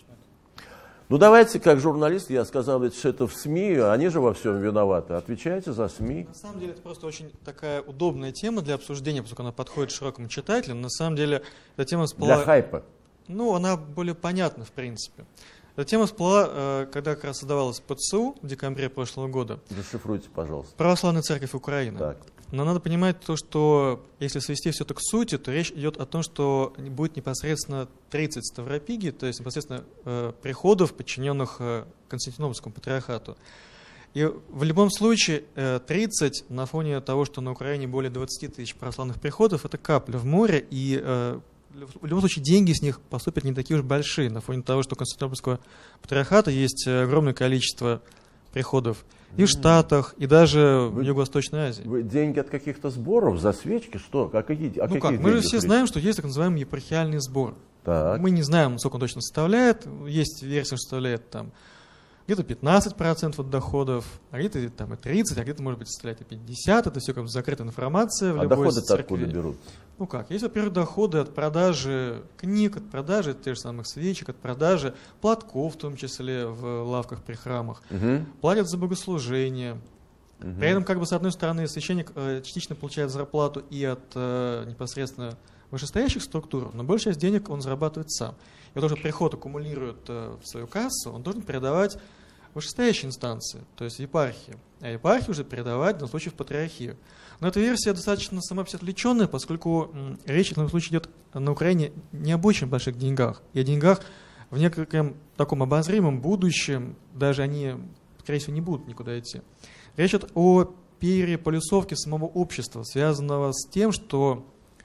Ну, давайте, как журналист, я сказал, что это в СМИ, они же во всем виноваты. Отвечайте за СМИ. На самом деле, это просто очень такая удобная тема для обсуждения, поскольку она подходит широкому читателю. На самом деле, эта тема всплыла... Для хайпа. Ну, она более понятна, в принципе. Эта тема всплыла, когда как раз создавалась ПЦУ в декабре прошлого года. Зашифруйте, пожалуйста. Православная церковь Украины. Так. Но надо понимать то, что если свести все это к сути, то речь идет о том, что будет непосредственно тридцать ставропигий, то есть непосредственно э, приходов, подчиненных э, Константинопольскому патриархату. И в любом случае э, тридцать на фоне того, что на Украине более двадцати тысяч православных приходов, это капля в море, и э, в любом случае деньги с них поступят не такие уж большие, на фоне того, что у Константинопольского патриархата есть огромное количество приходов и в Штатах, и даже Вы- в Юго-Восточной Азии. Вы деньги от каких-то сборов за свечки? Что? А какие, о Ну каких как, мы же деньгах все речь? знаем, что есть так называемый епархиальный сбор. Так. Мы не знаем, сколько он точно составляет. Есть версия, что составляет там где-то пятнадцать процентов от доходов, а где-то там и тридцать процентов, а где-то, может быть, составляет и пятьдесят процентов. Это все как бы закрытая информация в А любой доходы-то церкви. откуда берут? Ну как, есть, во-первых, доходы от продажи книг, от продажи тех же самых свечек, от продажи платков, в том числе в лавках при храмах. Угу. Платят за богослужение. При этом, как бы, с одной стороны, священник э, частично получает зарплату и от э, непосредственно вышестоящих структур, но большая часть денег он зарабатывает сам. И вот то, что приход аккумулирует э, в свою кассу, он должен передавать вышестоящие инстанции, то есть епархии. А епархии уже передавать, в данном случае, в патриархию. Но эта версия достаточно сама по себе отвлеченная, поскольку м, речь в данном случае идет на Украине не об очень больших деньгах, и о деньгах в некотором таком обозримом будущем, даже они, скорее всего, не будут никуда идти. Речь идет о переполюсовке самого общества, связанного с тем, что,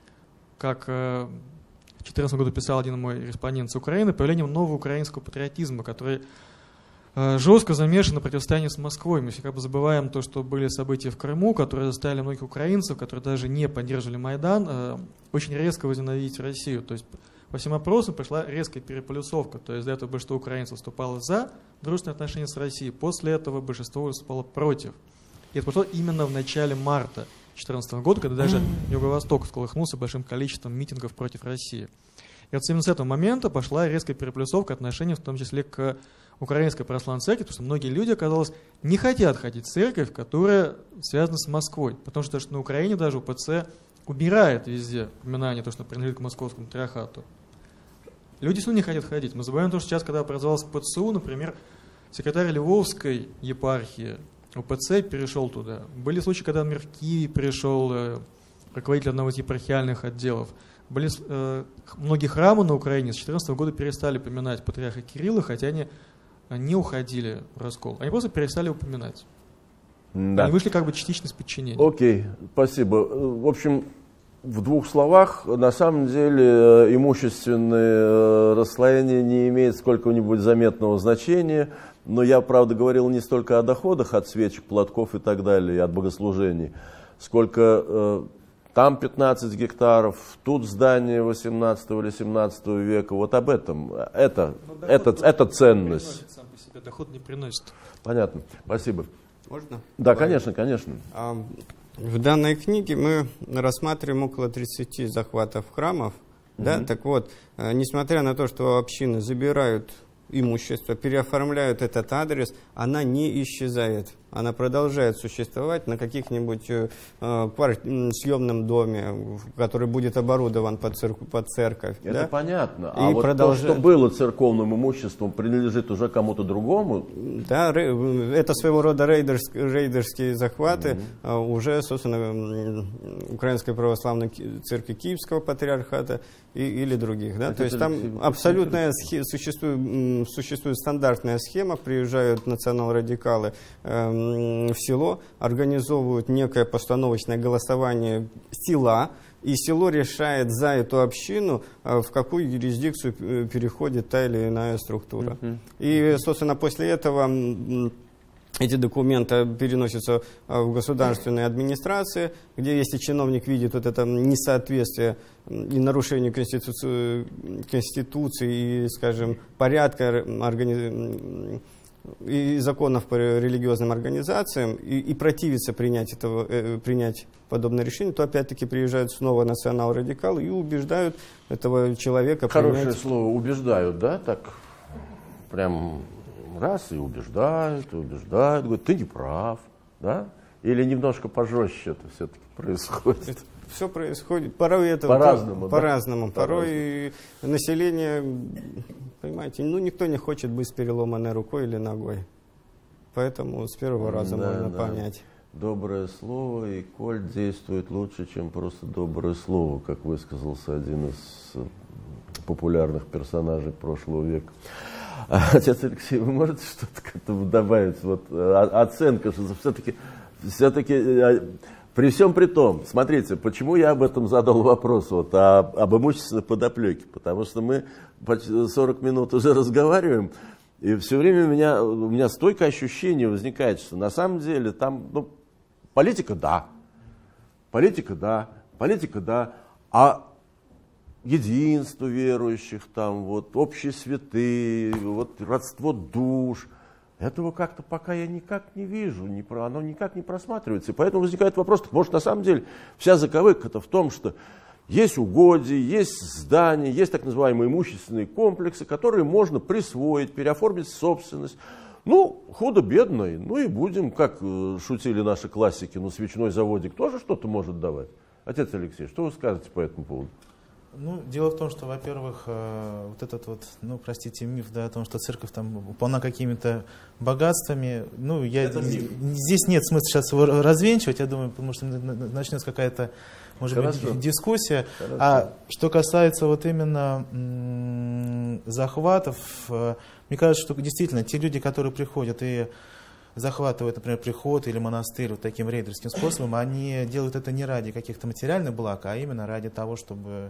как э, в две тысячи четырнадцатом году писал один мой респондент с Украины, появлением нового украинского патриотизма, который э, жестко замешан на противостоянии с Москвой. Мы все как бы забываем то, что были события в Крыму, которые заставили многих украинцев, которые даже не поддерживали Майдан, э, очень резко возненавидеть Россию. То есть по всем опросам пришла резкая переполюсовка. То есть до этого большинство украинцев выступало за дружественные отношения с Россией, после этого большинство выступало против. И это прошло именно в начале марта две тысячи четырнадцатого года, когда даже Юго-Восток всколыхнулся большим количеством митингов против России. И вот именно с этого момента пошла резкая переполюсовка отношений, в том числе к Украинской православной церкви, потому что многие люди, оказалось, не хотят ходить в церковь, которая связана с Москвой. Потому что на Украине даже УПЦ убирает везде упоминание, то, что принадлежит к московскому патриархату. Люди все равно не хотят ходить. Мы забываем то, что сейчас, когда образовался ПЦУ, например, секретарь Львовской епархии УПЦ перешел туда. Были случаи, когда, например, в Киеве пришел э, руководитель одного из епархиальных отделов. Были э, многие храмы на Украине с две тысячи четырнадцатого года перестали упоминать патриарха Кирилла, хотя они не уходили в раскол. Они просто перестали упоминать. Да. Они вышли как бы частично из подчинения. Окей, спасибо. В общем, в двух словах, на самом деле имущественное расслоение не имеет сколько-нибудь заметного значения, но я, правда, говорил не столько о доходах от свечек, платков и так далее, и от богослужений, сколько э, там пятнадцать гектаров, тут здание восемнадцатого или семнадцатого века, вот об этом, это, это, это ценность. Сам по себе доход не приносит. Понятно, спасибо. Можно? Да, конечно, конечно. А, В данной книге мы рассматриваем около тридцати захватов храмов. Mm-hmm. Да? Так вот, несмотря на то, что общины забирают имущество, переоформляют этот адрес, она не исчезает. Она продолжает существовать на каких-нибудь э, пар... съемном доме, который будет оборудован под, церк... под церковь. Это да? понятно. И а вот продолжает... то, что было церковным имуществом, принадлежит уже кому-то другому? Да, это своего рода рейдерс... рейдерские захваты mm-hmm. уже, собственно, Украинской православной церкви Киевского патриархата и, или других. Да? То есть там абсолютная схема, существует, существует стандартная схема, приезжают национал-радикалы э, в село, организовывают некое постановочное голосование села, и село решает за эту общину, в какую юрисдикцию переходит та или иная структура. Uh-huh. И, собственно, после этого эти документы переносятся в государственные администрации, где, если чиновник видит вот это несоответствие и нарушение конституции, конституции и, скажем, порядка организации, и законов по религиозным организациям, и, и противится принять, этого, э, принять подобное решение, то опять-таки приезжают снова национал-радикалы и убеждают этого человека Хорошее принять... слово «убеждают», да? Так прям раз и убеждают, и убеждают, говорят, ты не прав, да? Или немножко пожестче это все-таки происходит? Это все происходит. Порой это по-разному. По-разному. Да? Порой по население, понимаете, ну никто не хочет быть с переломанной рукой или ногой. Поэтому с первого раза да, можно да. понять. Доброе слово, и коль действует лучше, чем просто доброе слово, как высказался один из популярных персонажей прошлого века. Отец Алексей, вы можете что-то к этому добавить? Вот, оценка, что все-таки, все-таки при всем при том, смотрите, почему я об этом задал вопрос, вот, о, об имущественной подоплеке, потому что мы почти сорок минут уже разговариваем, И все время у меня, у меня стойкое ощущение возникает, что на самом деле там, ну, политика, да, политика, да, политика, да, а единство верующих, там, вот, общие святые, вот, родство душ, этого как-то пока я никак не вижу, не про, оно никак не просматривается. И поэтому возникает вопрос, так может на самом деле вся заковыка-то в том, что есть угодья, есть здания, есть так называемые имущественные комплексы, которые можно присвоить, переоформить в собственность. Ну, худо-бедно, ну и будем, как шутили наши классики, ну свечной заводик тоже что-то может давать. Отец Алексей, что вы скажете по этому поводу? Ну, дело в том, что, во-первых, э, вот этот вот, ну, простите, миф, да, о том, что церковь там полна какими-то богатствами, ну, я, здесь нет смысла сейчас его развенчивать, я думаю, потому что начнется какая-то, может Хорошо. быть, дискуссия. Хорошо. А что касается вот именно м- захватов, э, мне кажется, что действительно те люди, которые приходят и захватывают, например, приход или монастырь вот таким рейдерским способом, они делают это не ради каких-то материальных благ, а именно ради того, чтобы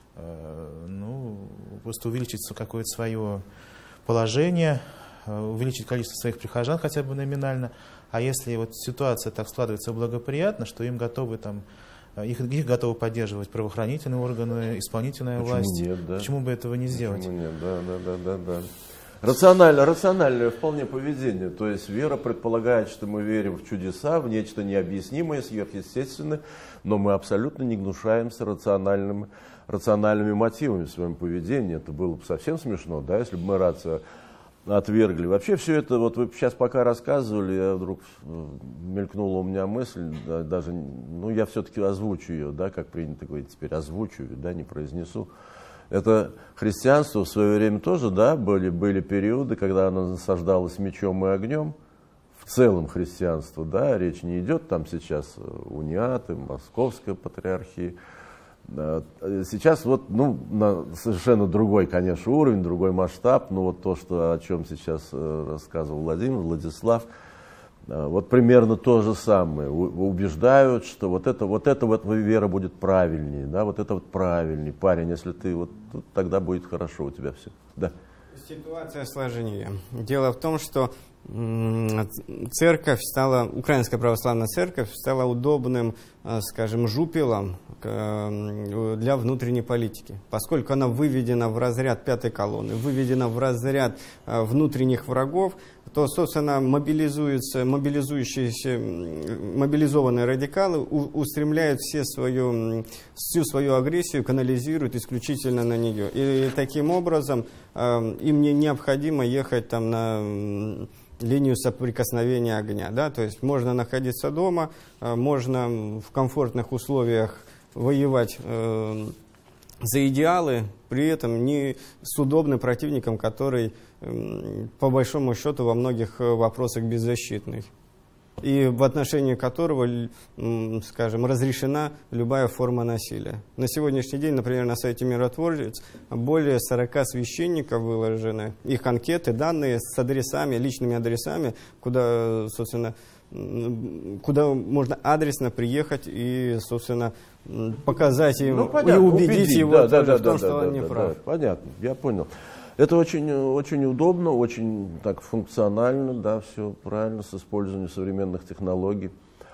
ну, просто увеличить какое-то свое положение, увеличить количество своих прихожан хотя бы номинально. А если вот ситуация так складывается благоприятно, что им готовы там, их, их готовы поддерживать правоохранительные органы, исполнительная Почему власть, нет, да? почему бы этого не сделать? Почему нет? Да, да, да, да, да. Рационально, рациональное вполне поведение. То есть вера предполагает, что мы верим в чудеса, в нечто необъяснимое, сверхъестественное, но мы абсолютно не гнушаемся рациональным, рациональными мотивами в своем поведении. Это было бы совсем смешно, да, если бы мы рацию отвергли. Вообще все это, вот вы сейчас пока рассказывали, я вдруг мелькнула у меня мысль, да, даже, ну я все-таки озвучу ее, да, как принято говорить теперь, озвучу, да, не произнесу. Это христианство в свое время тоже, да, были, были периоды, когда оно насаждалось мечом и огнем. В целом христианство, да, речь не идет там сейчас униаты, московская патриархия. Сейчас вот, ну, на совершенно другой, конечно, уровень, другой масштаб, но вот то, что, о чем сейчас рассказывал Владимир, Владислав, вот примерно то же самое. Убеждают, что вот это вот, это вот вера будет правильнее, да, вот это вот правильней, парень, если ты вот, тогда будет хорошо у тебя все. Да. Ситуация сложнее. Дело в том, что церковь стала, Украинская православная церковь стала удобным, скажем, жупелом для внутренней политики, поскольку она выведена в разряд пятой колонны, выведена в разряд внутренних врагов, то, собственно, мобилизуются, мобилизующиеся, мобилизованные радикалы устремляют все свою, всю свою агрессию, канализируют исключительно на нее. И таким образом им не необходимо ехать там на линию соприкосновения огня. Да? То есть можно находиться дома, можно в комфортных условиях воевать э, за идеалы, при этом не с удобным противником, который э, по большому счету во многих вопросах беззащитный. И в отношении которого, скажем, разрешена любая форма насилия. На сегодняшний день, например, на сайте «Миротворец» более сорока священников выложены, их анкеты, данные с адресами, личными адресами, куда, собственно, куда можно адресно приехать и, собственно, показать им, ну, понятно, и убедить, убедить его да, да, да, в том, да, что да, он да, не да, прав. Да, понятно, я понял. Это очень, очень удобно, очень так функционально, да, все правильно, с использованием современных технологий.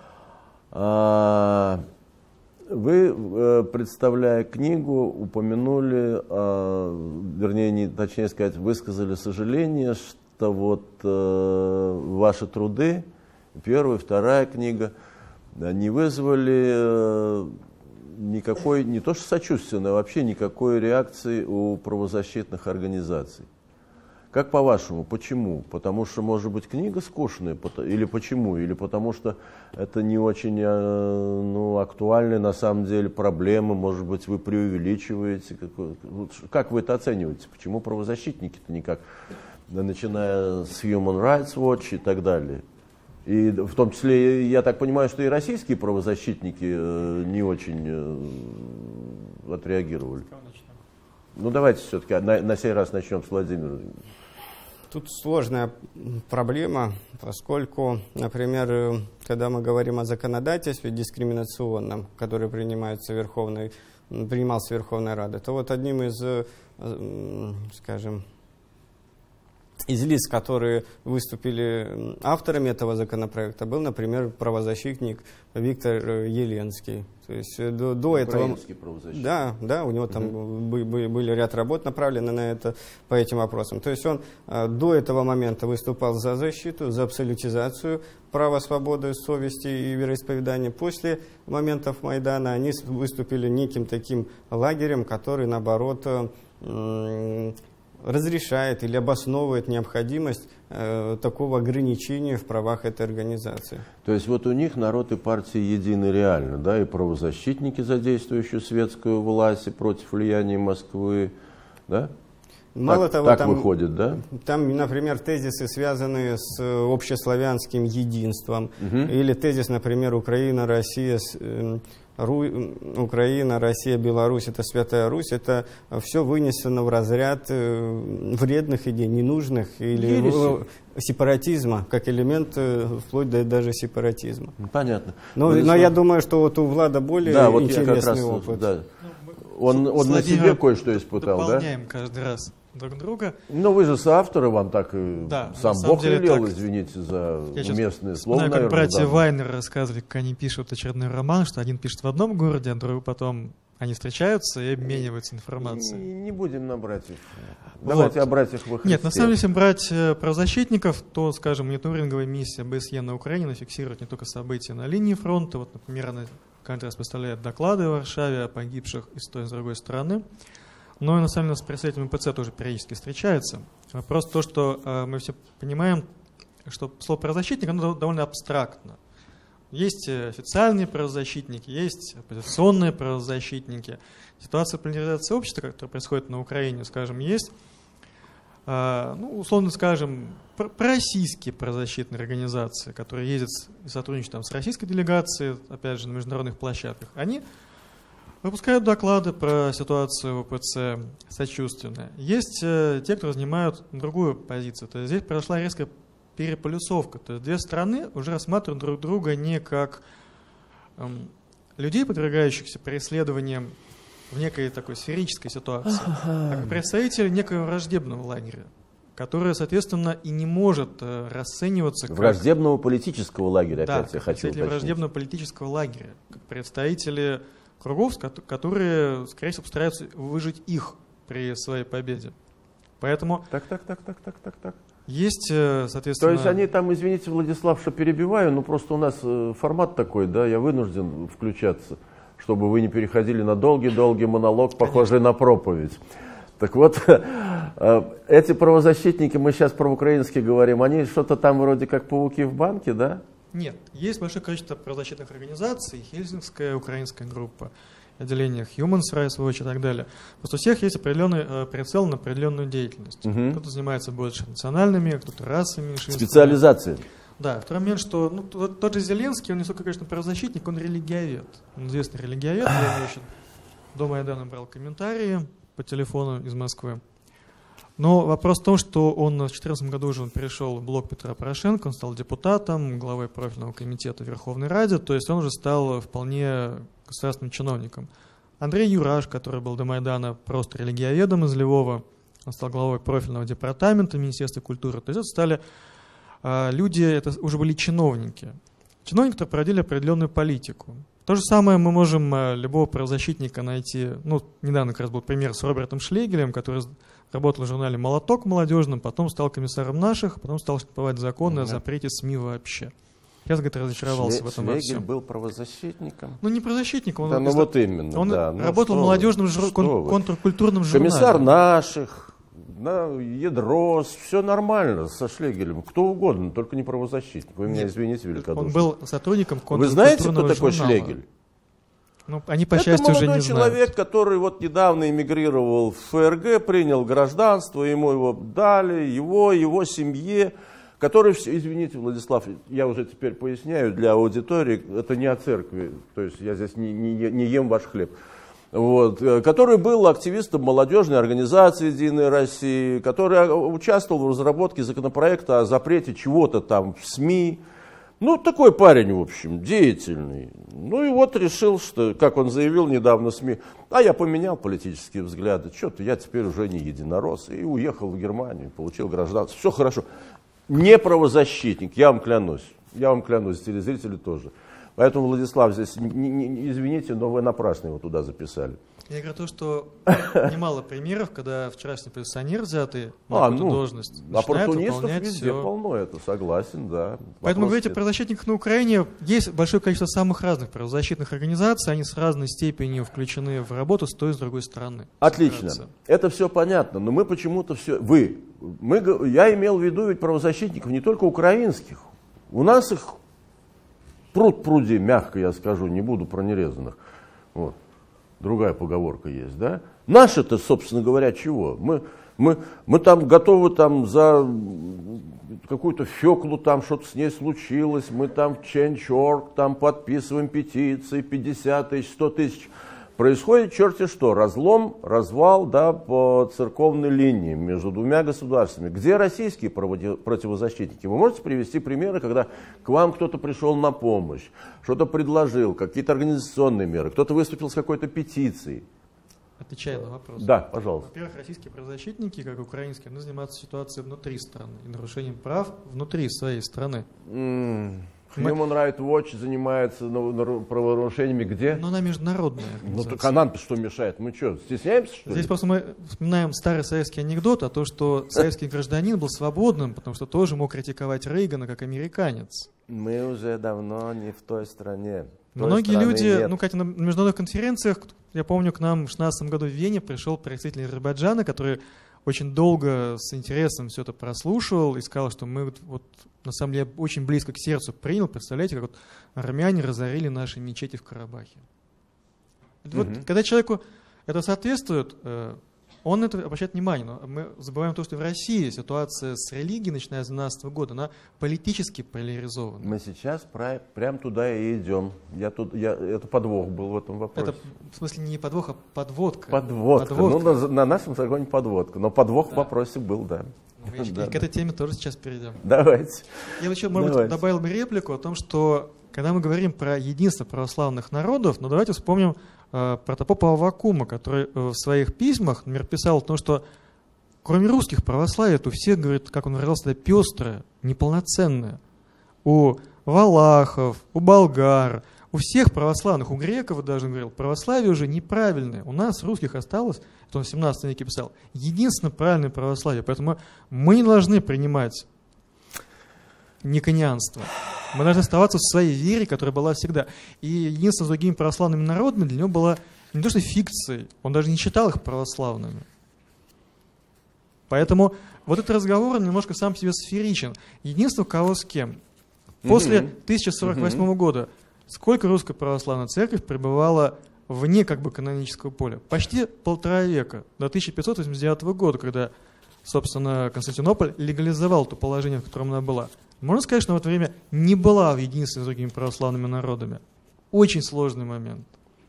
А, вы, представляя книгу, упомянули, а, вернее, не, точнее сказать, высказали сожаление, что вот а, ваши труды, первая, вторая книга, не вызвали а, никакой, не то что сочувственной, а вообще никакой реакции у правозащитных организаций. Как по-вашему, почему? Потому что, может быть, книга скучная, или почему? Или потому что это не очень ну, актуальная на самом деле проблема, может быть, вы преувеличиваете. Как вы это оцениваете? Почему правозащитники-то никак, начиная с Human Rights Watch и так далее? И в том числе, я так понимаю, что и российские правозащитники не очень отреагировали. Ну, давайте все-таки на, на сей раз начнем с Владимира. Тут сложная проблема, поскольку, например, когда мы говорим о законодательстве дискриминационном, которое принимается Верховной, принимался Верховной Радой, то вот одним из, скажем, из лиц, которые выступили авторами этого законопроекта, был, например, правозащитник Виктор Еленский. То есть до, до этого, да, да, у него там угу. были ряд работ направлены на это, по этим вопросам. То есть он до этого момента выступал за защиту, за абсолютизацию права свободы, совести и вероисповедания. После моментов Майдана они выступили неким таким лагерем, который, наоборот, разрешает или обосновывает необходимость э, такого ограничения в правах этой организации. То есть вот у них народ и партии едины реально, да, и правозащитники, задействующие светскую власть и против влияния Москвы, да? Мало так, того, так там, выходит, да? Там, например, тезисы, связанные с общеславянским единством, угу. или тезис, например, Украина, Россия, Ру... Украина, Россия, Беларусь, это Святая Русь, это все вынесено в разряд вредных идей, ненужных, или Ереси. Сепаратизма, как элемент вплоть до даже сепаратизма. Понятно. Но, но я думаю, что вот у Влада более да, вот интересный раз, опыт. Да. Он, он на себе кое-что испытал, да? Дополняем каждый раз друг друга. Но вы же соавторы, вам так и да, сам Бог велел, так, извините за я уместные слова. Знаю, наверное, как братья да. Вайнер рассказывали, как они пишут очередной роман, что один пишет в одном городе, а другой потом они встречаются и обмениваются информацией. Не, не будем на братьев. Вот. Давайте о братьях во Христе. Нет, на самом деле, если брать правозащитников, то, скажем, мониторинговая миссия бэ эс е на Украине фиксирует не только события на линии фронта, вот, например, она каждый раз представляет доклады в Варшаве о погибших и с той, и с другой стороны. Но и на самом деле с представителями пэ цэ тоже периодически встречается. Вопрос в том, что э, мы все понимаем, что слово правозащитник, оно довольно абстрактно. Есть официальные правозащитники, есть оппозиционные правозащитники. Ситуация поляризации общества, которая происходит на Украине, скажем, есть, э, ну, условно скажем, пророссийские правозащитные организации, которые ездят и сотрудничают там, с российской делегацией, опять же, на международных площадках. Они выпускают доклады про ситуацию в о пэ цэ сочувственные. Есть э, те, кто занимают другую позицию. То есть здесь произошла резкая переполюсовка. То есть две страны уже рассматривают друг друга не как эм, людей, подвергающихся преследованиям в некой такой сферической ситуации, а как представители некого враждебного лагеря, который, соответственно, и не может э, расцениваться как... Враждебного политического лагеря, да, опять я хочу представители уточнить. враждебного политического лагеря, как представители кругов, которые, скорее всего, постараются выжить их при своей победе. Поэтому так, так, так, так, так, так, так. Есть, соответственно... То есть они там, извините, Владислав, что перебиваю, но просто у нас формат такой, да, я вынужден включаться, чтобы вы не переходили на долгий-долгий монолог, похожий на проповедь. Так вот, эти правозащитники, мы сейчас про украинские говорим, они что-то там вроде как пауки в банке, да? Нет, есть большое количество правозащитных организаций, Хельсинская украинская группа, отделение Human Rights Watch и так далее. Просто у всех есть определенный э, прицел на определенную деятельность. Угу. Кто-то занимается больше национальными, кто-то расами, меньшинствами. Специализация. Да, второй момент, что ну, тот, тот же Зеленский, он не только, конечно, правозащитник, он религиовед. Он известный религиовед, я еще до Майдана брал комментарии по телефону из Москвы. Но вопрос в том, что он в две тысячи четырнадцатом году уже он перешел в блок Петра Порошенко, он стал депутатом, главой профильного комитета Верховной Рады, то есть он уже стал вполне государственным чиновником. Андрей Юраш, который был до Майдана просто религиоведом из Львова, он стал главой профильного департамента Министерства культуры. То есть это стали э, люди, это уже были чиновники. Чиновники, которые проводили определенную политику. То же самое мы можем э, любого правозащитника найти. Ну, недавно как раз был пример с Робертом Шлегелем, который работал в журнале «Молоток» молодежным, потом стал комиссаром наших, потом стал штамповать законы о запрете СМИ вообще. Я, говорит, разочаровался Шле- в этом во Шлегель всем. был правозащитником? Ну, не правозащитником, он, да, ну, вот именно, он да. ну, работал в молодежном жур... кон- контркультурном журнале. Комиссар наших, да, Ядрос, все нормально со Шлегелем, кто угодно, только не правозащитник. Вы меня Нет, извините великодушно. Он был сотрудником контркультурного Вы знаете, кто такой журнала. Шлегель? Ну, они, по Это счастью, уже не молодой знают. человек, который вот недавно эмигрировал в эф эр гэ, принял гражданство, ему его дали, его, его семье, который, извините, Владислав, я уже теперь поясняю для аудитории, это не о церкви, то есть я здесь не, не, не ем ваш хлеб, вот, который был активистом молодежной организации «Единой России», который участвовал в разработке законопроекта о запрете чего-то там в СМИ. Ну, такой парень, в общем, деятельный. Ну и вот решил, что, как он заявил недавно в СМИ, а я поменял политические взгляды, что-то я теперь уже не единорос, и уехал в Германию, получил гражданство, все хорошо. Не правозащитник, я вам клянусь, я вам клянусь, телезрители тоже. Поэтому, Владислав, здесь, не, не, извините, но вы напрасно его туда записали. Я говорю то, что немало примеров, когда вчерашний оппозиционер, взятый на а, какую-то ну, должность, начинает выполнять везде все. полно, это согласен, да. Поэтому, Вопрос говорите о правозащитниках на Украине. Есть большое количество самых разных правозащитных организаций, они с разной степенью включены в работу с той и с другой стороны. Отлично, это все понятно, но мы почему-то все... Вы, мы, я имел в виду ведь правозащитников не только украинских, у нас их пруд пруди, мягко я скажу, не буду про нерезанных. Вот. Другая поговорка есть, да? Наши-то, собственно говоря, чего? Мы, мы, мы там готовы там за какую-то Феклу, там что-то с ней случилось, мы там в Change точка орг там подписываем петиции, пятьдесят тысяч, сто тысяч. Происходит черти что, разлом, развал, да, по церковной линии между двумя государствами. Где российские противозащитники? Вы можете привести примеры, когда к вам кто-то пришел на помощь, что-то предложил, какие-то организационные меры, кто-то выступил с какой-то петицией? Отвечаю на вопрос. Да, пожалуйста. Во-первых, российские правозащитники, как и украинские, они занимаются ситуацией внутри страны и нарушением прав внутри своей страны. Mm. Human Rights Watch занимается правонарушениями где? Но она международная. Ну так а нам-то что мешает? Мы что, стесняемся, что ли? Здесь просто мы вспоминаем старый советский анекдот о том, что советский гражданин был свободным, потому что тоже мог критиковать Рейгана как американец. Мы уже давно не в той стране. Той Многие люди, нет. ну, Катя, на международных конференциях, я помню, к нам в шестнадцатом году в Вене пришел представитель Азербайджана, который очень долго с интересом все это прослушивал и сказал, что мы вот, вот на самом деле очень близко к сердцу принял. Представляете, как вот армяне разорили наши мечети в Карабахе. Mm-hmm. Вот, когда человеку это соответствует, он это обращает внимание. Но мы забываем то, что в России ситуация с религией, начиная с двенадцатого года, она политически поляризована. Мы сейчас про, прям туда и идем. Я тут, я, это подвох был в этом вопросе. Это в смысле не подвох, а подводка. Подводка. подводка. Ну, на, на нашем загоне подводка. Но подвох да. в вопросе был, да. Ну, да, и к этой теме тоже сейчас перейдем. Давайте. Я еще, может давайте. быть, добавил бы реплику о том, что когда мы говорим про единство православных народов, ну давайте вспомним э, протопопа Аввакума, который э, в своих письмах, например, писал о том, что кроме русских православие, то у всех, говорит, как он выражался, пестрое, неполноценное. У валахов, у болгар, у всех православных, у греков даже, он говорил, православие уже неправильное. У нас, русских, осталось, это он в семнадцатом веке писал, единственно правильное православие. Поэтому мы не должны принимать никонианство. Мы должны оставаться в своей вере, которая была всегда. И единство с другими православными народами для него было не то что фикцией, он даже не считал их православными. Поэтому вот этот разговор он немножко сам по себе сферичен. Единство кого с кем? После mm-hmm. тысяча сорок восьмого mm-hmm. года сколько русская православная церковь пребывала вне как бы канонического поля? Почти полтора века, до тысяча пятьсот восемьдесят девятого года, когда, собственно, Константинополь легализовал то положение, в котором она была. Можно сказать, что в это время не была в единстве с другими православными народами. Очень сложный момент.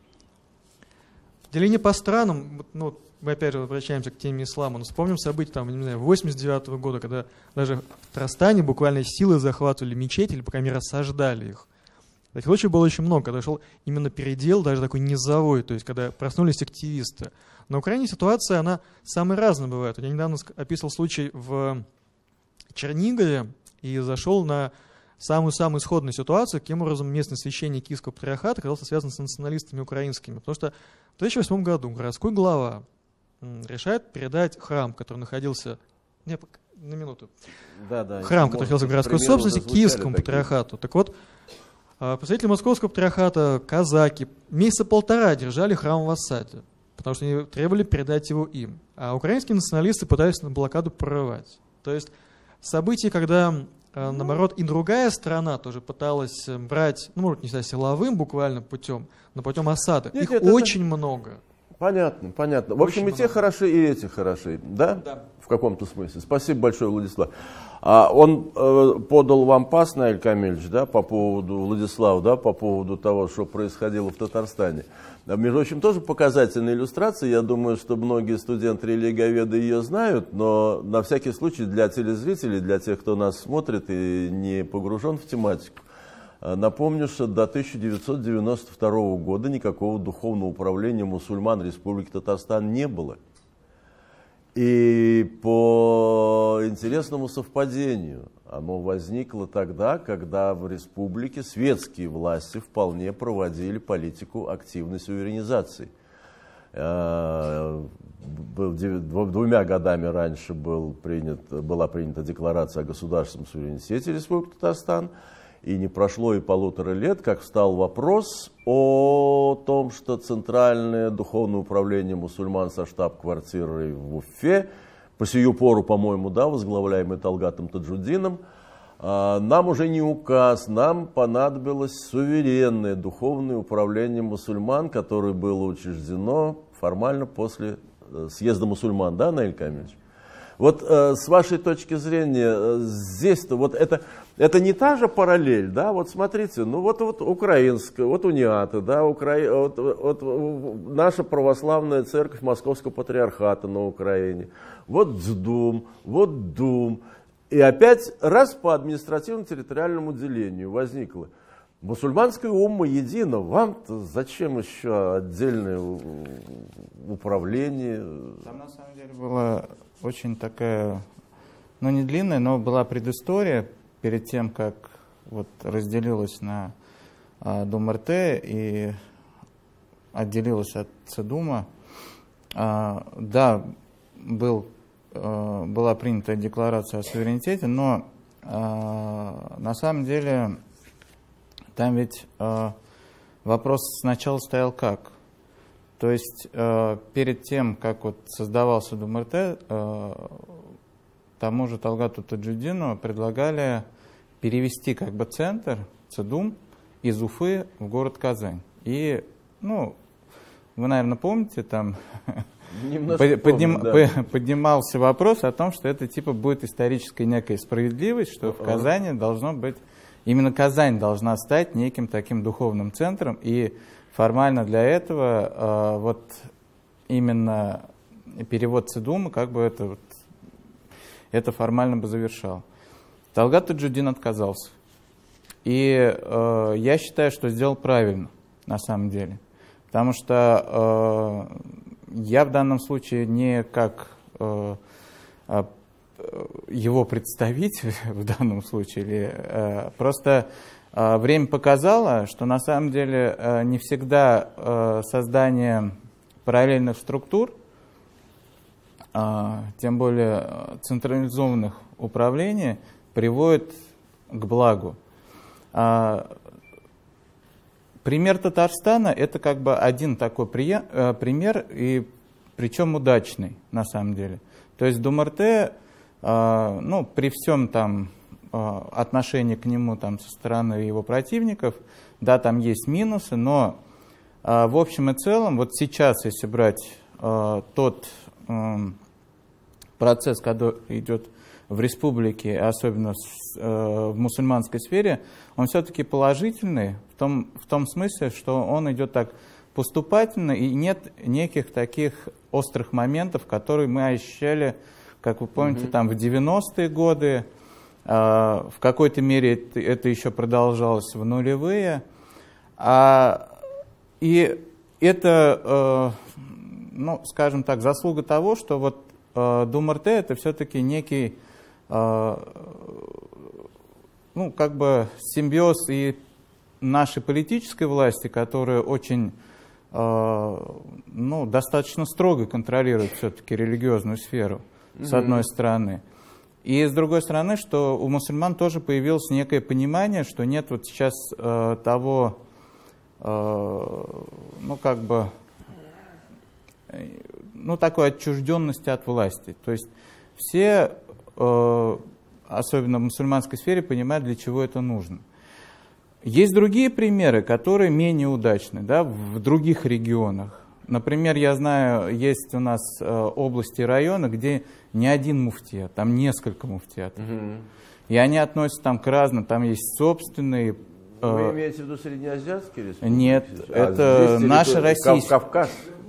Деление по странам, ну, мы опять же возвращаемся к теме ислама, но вспомним события там, не знаю, восемьдесят девятого года, когда даже в Трастане буквально силой захватывали мечети, или, по крайней мере, осаждали их. Таких случаев было очень много, когда шел именно передел, даже такой низовой, то есть когда проснулись активисты. На Украине ситуация, она самая разная бывает. Я недавно описывал случай в Чернигове и зашел на самую-самую исходную ситуацию, каким образом местный священник Киевского патриархата оказался связан с националистами украинскими. Потому что в две тысячи восьмом году городской глава решает передать храм, который находился... Не, на минуту. Да, да, храм, который находился в городской собственности, Киевскому такие. патриархату. Так вот, представители Московского патриархата, казаки, месяца полтора держали храм в осаде, потому что они требовали передать его им. А украинские националисты пытались на блокаду прорывать. То есть события, когда, наоборот, и другая страна тоже пыталась брать, ну, может, не знаю, силовым буквально путем, но путем осады. Нет, Их нет, очень это... много. Понятно, понятно. В общем, очень и те много. хороши, и эти хороши, да? Да. В каком-то смысле. Спасибо большое, Владислав. А он э, подал вам пас, Наиль Камильевич, да, по поводу, Владислав, да, по поводу того, что происходило в Татарстане. А, между прочим, тоже показательная иллюстрация. Я думаю, что многие студенты-религоведы ее знают, но на всякий случай для телезрителей, для тех, кто нас смотрит и не погружен в тематику, Напомню, что до тысяча девятьсот девяносто второго года никакого духовного управления мусульман Республики Татарстан не было. И по интересному совпадению оно возникло тогда, когда в республике светские власти вполне проводили политику активной суверенизации. Двумя годами раньше был принят, была принята декларация о государственном суверенитете Республики Татарстан, и не прошло и полутора лет, как встал вопрос о том, что Центральное духовное управление мусульман со штаб-квартирой в Уфе, по сию пору, по-моему, да, возглавляемый Талгатом Таджудином, нам уже не указ, нам понадобилось суверенное духовное управление мусульман, которое было учреждено формально после съезда мусульман, да, Наиль Камилович? Вот э, с вашей точки зрения, э, здесь-то вот это, это не та же параллель, да, вот смотрите, ну вот, вот украинская, вот униаты, да, Укра... вот, вот, вот, наша православная церковь Московского патриархата на Украине, вот ДЗДУМ, вот ДУМ, и опять раз по административно-территориальному делению возникло. Мусульманская умма едина, вам-то зачем еще отдельное управление? Там на самом деле была очень такая, ну не длинная, но была предыстория перед тем, как вот разделилась на а, Дум-РТ и отделилась от Цедума. А, да, был, а, была принята декларация о суверенитете, но а, на самом деле там ведь а, вопрос сначала стоял как? То есть э, перед тем, как вот создавался Дум-РТ, э, тому же Талгату Таджудину предлагали перевести как бы центр, Цедум, из Уфы в город Казань. И, ну, вы, наверное, помните, там подним, помню, да. поднимался вопрос о том, что это типа будет историческая некая справедливость, что uh-huh. в Казани должно быть, именно Казань должна стать неким таким духовным центром, и формально для этого э, вот именно перевод Цедума как бы это, вот, это формально бы завершал. Талгат Таджудин отказался. И э, я считаю, что сделал правильно на самом деле. Потому что э, я в данном случае не как э, э, его представитель в данном случае, или, э, просто э, время показало, что на самом деле э, не всегда э, создание параллельных структур, э, тем более централизованных управлений, приводит к благу. Э, пример Татарстана – это как бы один такой при, э, пример, и причем удачный на самом деле. То есть Дум-РТ, ну, при всем там отношении к нему там со стороны его противников, да, там есть минусы, но в общем и целом, вот сейчас, если брать тот процесс, который идет в республике, особенно в мусульманской сфере, он все-таки положительный в том, в том смысле, что он идет так поступательно, и нет неких таких острых моментов, которые мы ощущали, как вы помните, mm-hmm. там в девяностые годы, э, в какой-то мере это, это еще продолжалось в нулевые. А, и это, э, ну, скажем так, заслуга того, что вот э, Дум-РТ это все-таки некий, э, ну, как бы симбиоз и нашей политической власти, которая очень, э, ну, достаточно строго контролирует все-таки религиозную сферу. С одной стороны. И с другой стороны, что у мусульман тоже появилось некое понимание, что нет вот сейчас э, того, э, ну как бы, э, ну такой отчужденности от власти. То есть все, э, особенно в мусульманской сфере, понимают, для чего это нужно. Есть другие примеры, которые менее удачны, да, в других регионах. Например, я знаю, есть у нас э, области и районы, где не один муфтият, там несколько муфтиятов. Угу. И они относятся там к разным, там есть собственные... Э, Вы имеете в виду среднеазиатские республики? Нет, а это наши российские. Кавказ?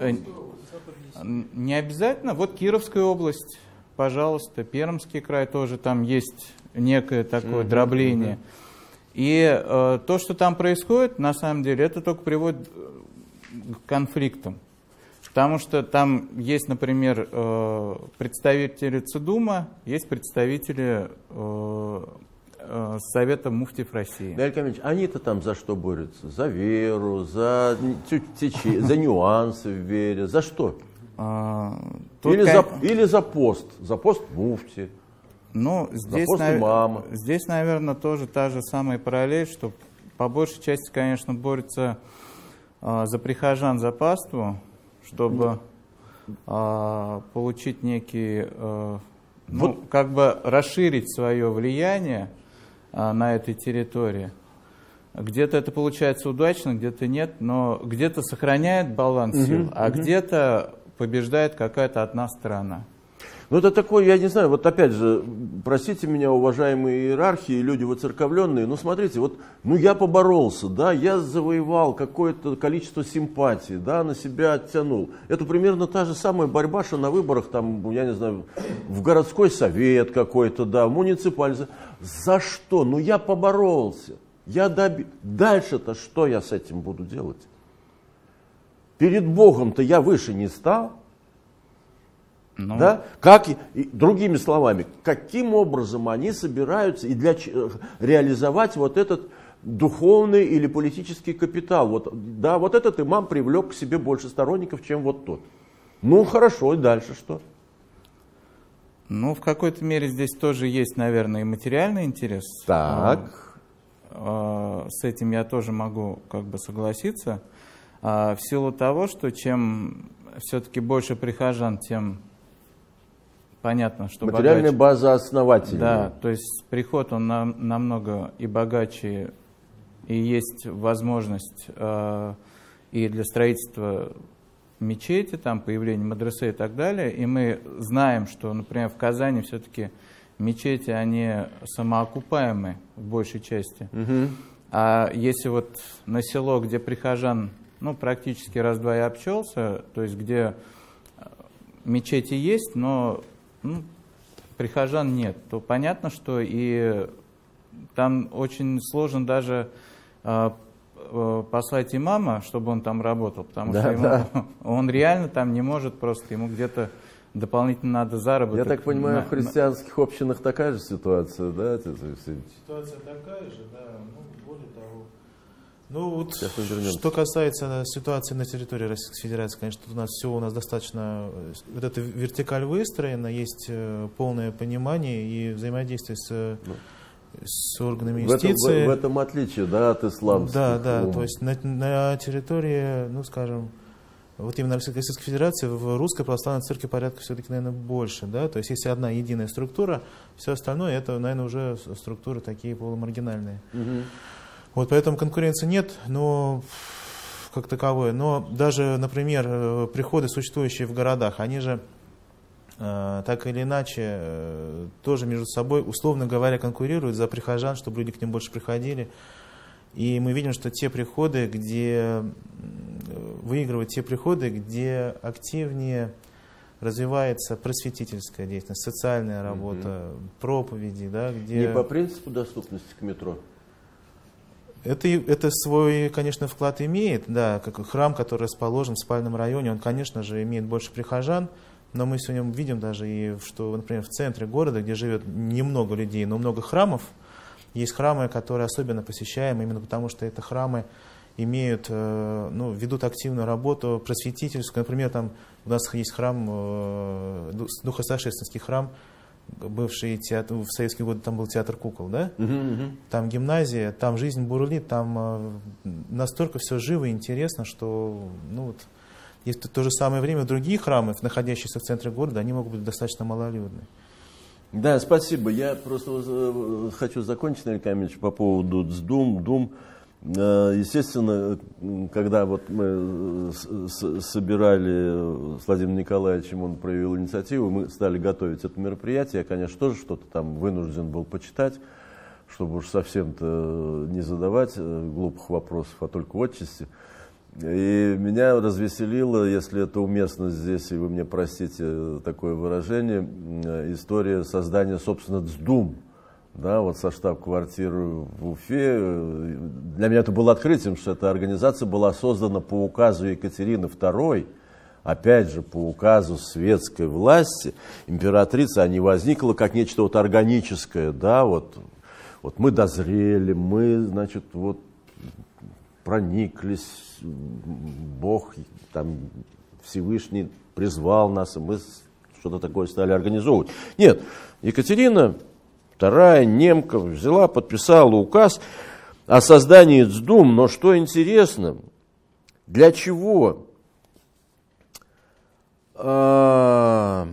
Не обязательно. Вот Кировская область, пожалуйста, Пермский край тоже, там есть некое такое угу, дробление. Угу. И э, то, что там происходит, на самом деле, это только приводит к конфликтам. Потому что там есть, например, э, представители ЦИДУМа, есть представители э, э, Совета муфтиев России. Галь Камилович, они-то там за что борются? За веру, за, тече, за нюансы в вере, за что? А, или, за, или за пост, за пост муфти. Ну, здесь, нав... здесь, наверное, тоже та же самая параллель, что по большей части, конечно, борются а, за прихожан, за паству, чтобы а, получить некий, а, ну, вот. как бы расширить свое влияние а, на этой территории. Где-то это получается удачно, где-то нет, но где-то сохраняет баланс сил, угу, а угу. где-то побеждает какая-то одна сторона. Ну, это такое, я не знаю, вот опять же, простите меня, уважаемые иерархи и люди воцерковленные, ну, смотрите, вот, ну, я поборолся, да, я завоевал какое-то количество симпатий, да, на себя оттянул. Это примерно та же самая борьба, что на выборах, там, я не знаю, в городской совет какой-то, да, в муниципальный. За что? Ну, я поборолся, я доби... Дальше-то что я с этим буду делать? Перед Богом-то я выше не стал. Ну. Да? Как, и, другими словами, каким образом они собираются и для, реализовать вот этот духовный или политический капитал? Вот, да, вот этот имам привлек к себе больше сторонников, чем вот тот. Ну хорошо, и дальше что? Ну, в какой-то мере здесь тоже есть, наверное, и материальный интерес. Так. А, а, с этим я тоже могу как бы согласиться. А, в силу того, что чем все-таки больше прихожан, тем... Понятно, что материальная богаче. База основательная. Да, то есть приход он нам, намного и богаче, и есть возможность э, и для строительства мечети, там появления мадресе и так далее. И мы знаем, что, например, в Казани все-таки мечети, они самоокупаемы в большей части. Угу. А если вот на село, где прихожан, ну, практически раз-два и обчелся, то есть где мечети есть, но ну, прихожан нет, то понятно, что и там очень сложно даже э, э, послать имама, чтобы он там работал, потому да, что ему, да. он реально там не может просто, ему где-то дополнительно надо заработать. Я так понимаю, на, в христианских на... общинах такая же ситуация, да? Ситуация такая же, да, ну, более того. Ну вот, что касается ситуации на территории Российской Федерации, конечно, у нас все у нас достаточно, вот эта вертикаль выстроена, есть полное понимание и взаимодействие с, ну, с органами юстиции. В этом, в, в этом отличие, да, от исламских. Да, да, то есть на, на территории, ну скажем, вот именно Российской Федерации в Русской Православной Церкви порядка все-таки, наверное, больше, да, то есть если одна единая структура, все остальное это, наверное, уже структуры такие полумаргинальные. Угу. Вот поэтому конкуренции нет, но как таковой. Но даже, например, приходы, существующие в городах, они же э, так или иначе э, тоже между собой, условно говоря, конкурируют за прихожан, чтобы люди к ним больше приходили. И мы видим, что те приходы, где выигрывают те приходы, где активнее развивается просветительская деятельность, социальная работа, mm-hmm. проповеди, да, где... Не по принципу доступности к метро? Это, это свой, конечно, вклад имеет, да, как храм, который расположен в спальном районе, он, конечно же, имеет больше прихожан, но мы сегодня видим даже, и, что, например, в центре города, где живет немного людей, но много храмов, есть храмы, которые особенно посещаемы, именно потому что это храмы имеют, ну, ведут активную работу просветительскую. Например, там у нас есть храм, Духосошественский храм, бывший театр, в советские годы там был театр кукол, да? Uh-huh, uh-huh. Там гимназия, там жизнь бурлит, там настолько все живо и интересно, что, ну вот, если в то же самое время другие храмы, находящиеся в центре города, они могут быть достаточно малолюдны. Да, спасибо. Я просто хочу закончить, Илья Камилович, по поводу ЦДУМ, Дум. Естественно, когда вот мы собирали с Владимиром Николаевичем, он проявил инициативу, мы стали готовить это мероприятие. Я, конечно, тоже что-то там вынужден был почитать, чтобы уж совсем-то не задавать глупых вопросов, а только отчасти. И меня развеселило, если это уместно здесь, и вы мне простите такое выражение, история создания, собственно, ЦДУМ. да, вот со штаб-квартиры в Уфе. Для меня это было открытием, что эта организация была создана по указу Екатерины второй, опять же, по указу светской власти, императрицы, а не возникла как нечто вот органическое, да, вот, вот мы дозрели, мы, значит, вот прониклись, Бог, там, Всевышний призвал нас, и мы что-то такое стали организовывать. Нет, Екатерина вторая, немка, взяла, подписала указ о создании ЦДУМ, но что интересно, для чего? По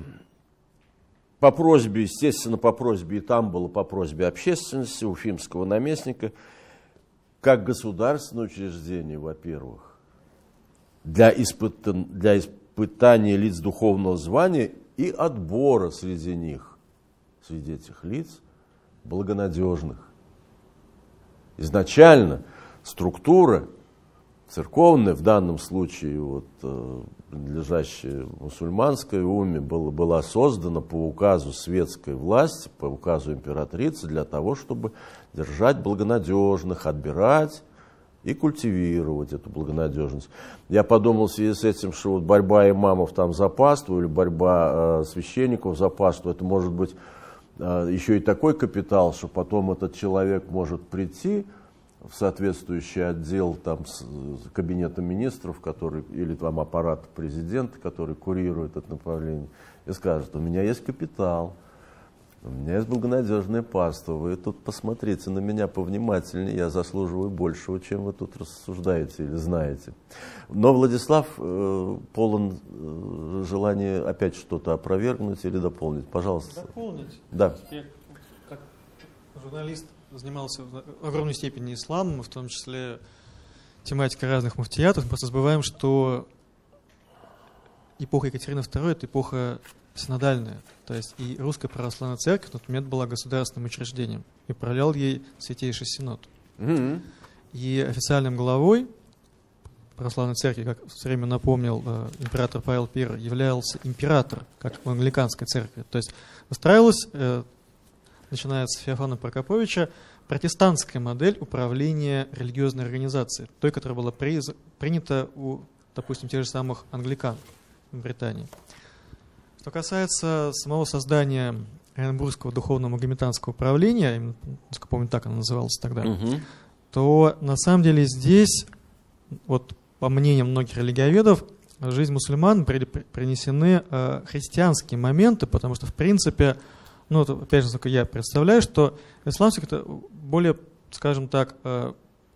просьбе, естественно, по просьбе, и там было по просьбе общественности, уфимского наместника, как государственное учреждение, во-первых, для, испыта... для испытания лиц духовного звания и отбора среди них, среди этих лиц, благонадежных. Изначально структура церковная, в данном случае вот, принадлежащая мусульманской уме, была, была создана по указу светской власти, по указу императрицы, для того, чтобы держать благонадежных, отбирать и культивировать эту благонадежность. Я подумал в связи с этим, что вот борьба имамов там за паству или борьба э, священников за паству, это может быть э, еще и такой капитал, что потом этот человек может прийти в соответствующий отдел там, с, с кабинета министров, который, или там аппарат президента, который курирует это направление, и скажет: у меня есть капитал, у меня есть благонадежное паство, вы тут посмотрите на меня повнимательнее, я заслуживаю большего, чем вы тут рассуждаете или знаете. Но Владислав э, полон э, желания опять что-то опровергнуть или дополнить. Пожалуйста. Дополнить? Да. Я, как журналист, занимался в огромной степени исламом, в том числе тематикой разных муфтиятов. Мы просто забываем, что эпоха Екатерины второй – это эпоха синодальная. То есть и Русская Православная Церковь в тот момент была государственным учреждением, и управлял ей Святейший Синод. Mm-hmm. И официальным главой Православной Церкви, как все время напомнил э, император Павел Первый, являлся император, как в англиканской церкви. То есть выстраивалась, э, начиная с Феофана Прокоповича, протестантская модель управления религиозной организацией, той, которая была при, принята у, допустим, тех же самых англикан в Британии. Что касается самого создания Оренбургского духовного магометанского управления, насколько помню, так оно называлось тогда, угу. то на самом деле здесь, вот по мнению многих религиоведов, в жизнь мусульман принесены э, христианские моменты, потому что, в принципе, ну, вот, опять же, только я представляю, что ислам это более, скажем так, э,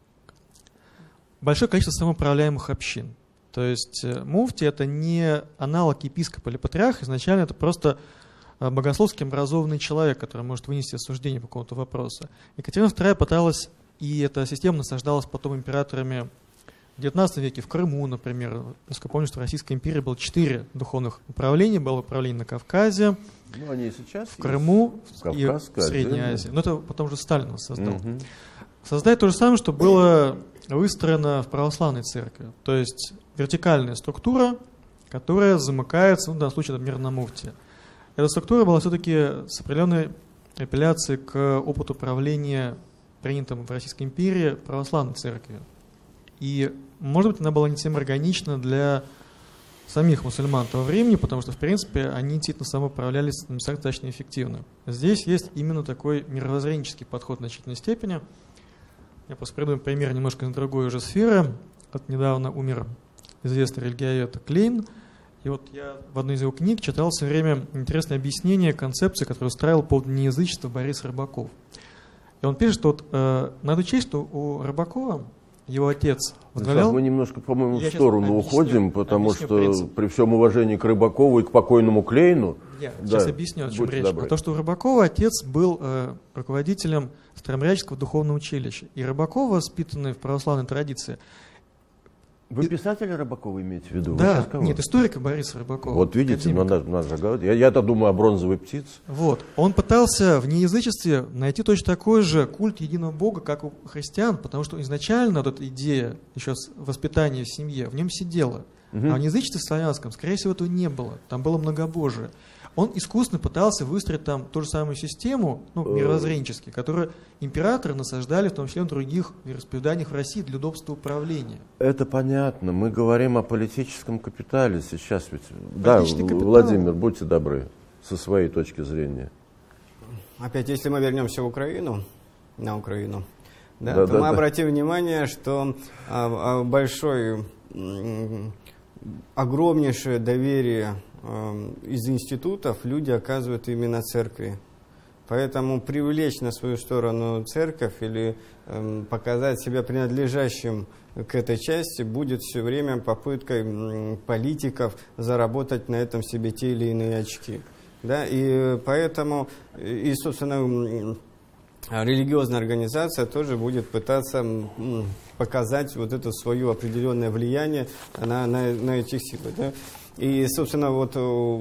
большое количество самоуправляемых общин. То есть муфти – это не аналог епископа или патриарха, изначально это просто богословски образованный человек, который может вынести осуждение по какому-то вопросу. Екатерина вторая пыталась, и эта система насаждалась потом императорами в девятнадцатом веке, в Крыму, например. Насколько помню, что в Российской империи было четыре духовных управления. Было управление на Кавказе, ну, они сейчас в Крыму в и в Средней да? Азии. Но это потом уже Сталин создал. Угу. Создать то же самое, что было выстроено в православной церкви. То есть вертикальная структура, которая замыкается, ну, в данном случае, например, на муфти. Эта структура была все-таки с определенной апелляцией к опыту правления, принятому в Российской империи, православной церкви. И, может быть, она была не тем органична для самих мусульман того времени, потому что, в принципе, они действительно самоуправлялись достаточно эффективно. Здесь есть именно такой мировоззренческий подход в значительной степени. Я просто приведу пример немножко из другой уже сферы. Вот недавно умер известный религиовед Клейн. И вот я в одной из его книг читал все время интересное объяснение концепции, которую устраивал по поводу неязычества Борис Рыбаков. И он пишет, что вот, э, надо учесть, что у Рыбакова его отец возглавлял... Мы немножко, по-моему, я в сторону объясню, уходим, потому объясню что принцип. При всем уважении к Рыбакову и к покойному Клейну... Я да, сейчас объясню, о чем речь. А то, что у Рыбакова отец был э, руководителем Староморяческого духовного училища. И Рыбаков, воспитанный в православной традиции... Вы писателя Рыбакова имеете в виду? Да, нет, историка Бориса Рыбакова. Вот видите, но надо, надо же говорить. Я, я-то думаю о бронзовой птице. Вот. Он пытался в неязычестве найти точно такой же культ единого Бога, как у христиан, потому что изначально вот эта идея еще воспитания в семье в нем сидела. Угу. А в неязычестве славянском, скорее всего, этого не было. Там было многобожие. Он искусственно пытался выстроить там ту же самую систему, ну, мировоззренчески, которую императоры насаждали, в том числе на других вероисповеданиях в России для удобства управления. Это понятно. Мы говорим о политическом капитале сейчас ведь. Да, капитал. Владимир, будьте добры, со своей точки зрения. Опять, если мы вернемся в Украину, на Украину, да, да, то да, мы да. обратим внимание, что а, а, большой, огромнейшее доверие из институтов люди оказывают именно церкви. Поэтому привлечь на свою сторону церковь или э, показать себя принадлежащим к этой части будет все время попыткой м, политиков заработать на этом себе те или иные очки. Да? И поэтому, и, собственно, религиозная организация тоже будет пытаться м, показать вот это свое определенное влияние на, на, на этих силах. Да? И, собственно, вот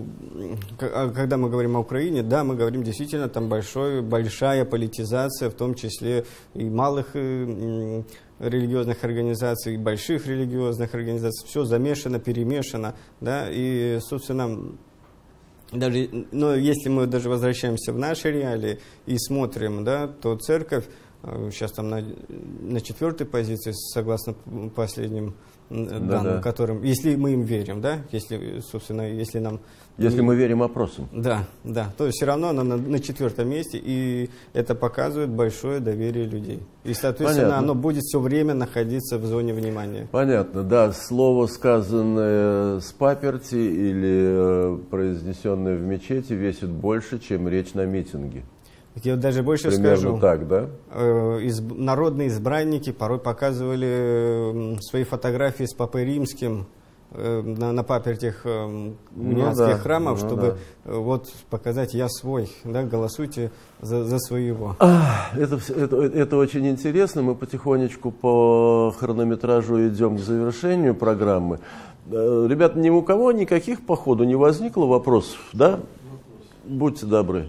когда мы говорим о Украине, да, мы говорим действительно, там большой, большая политизация, в том числе и малых и, и религиозных организаций, и больших религиозных организаций, все замешано, перемешано, да, и, собственно, даже, но если мы даже возвращаемся в наши реалии и смотрим, да, то церковь сейчас там на, на четвертой позиции, согласно последним данным, да, да. которым, если мы им верим, да, если, собственно, если нам... Если мы верим опросам. Да, да, то есть все равно она на, на четвертом месте, и это показывает большое доверие людей. И, соответственно, Понятно. Оно будет все время находиться в зоне внимания. Понятно, да, слово, сказанное с паперти или произнесенное в мечети, весит больше, чем речь на митинге. Я даже больше Примерно скажу, так, да? э, из, народные избранники порой показывали э, свои фотографии с Папой Римским э, на, на папертях э, униатских ну, да, храмов, ну, чтобы да. э, вот показать «я свой», да, голосуйте за, за своего. А, это, это, это очень интересно, мы потихонечку по хронометражу идем к завершению программы. Ребята, ни у кого никаких по ходу не возникло вопросов, да? Будьте добры.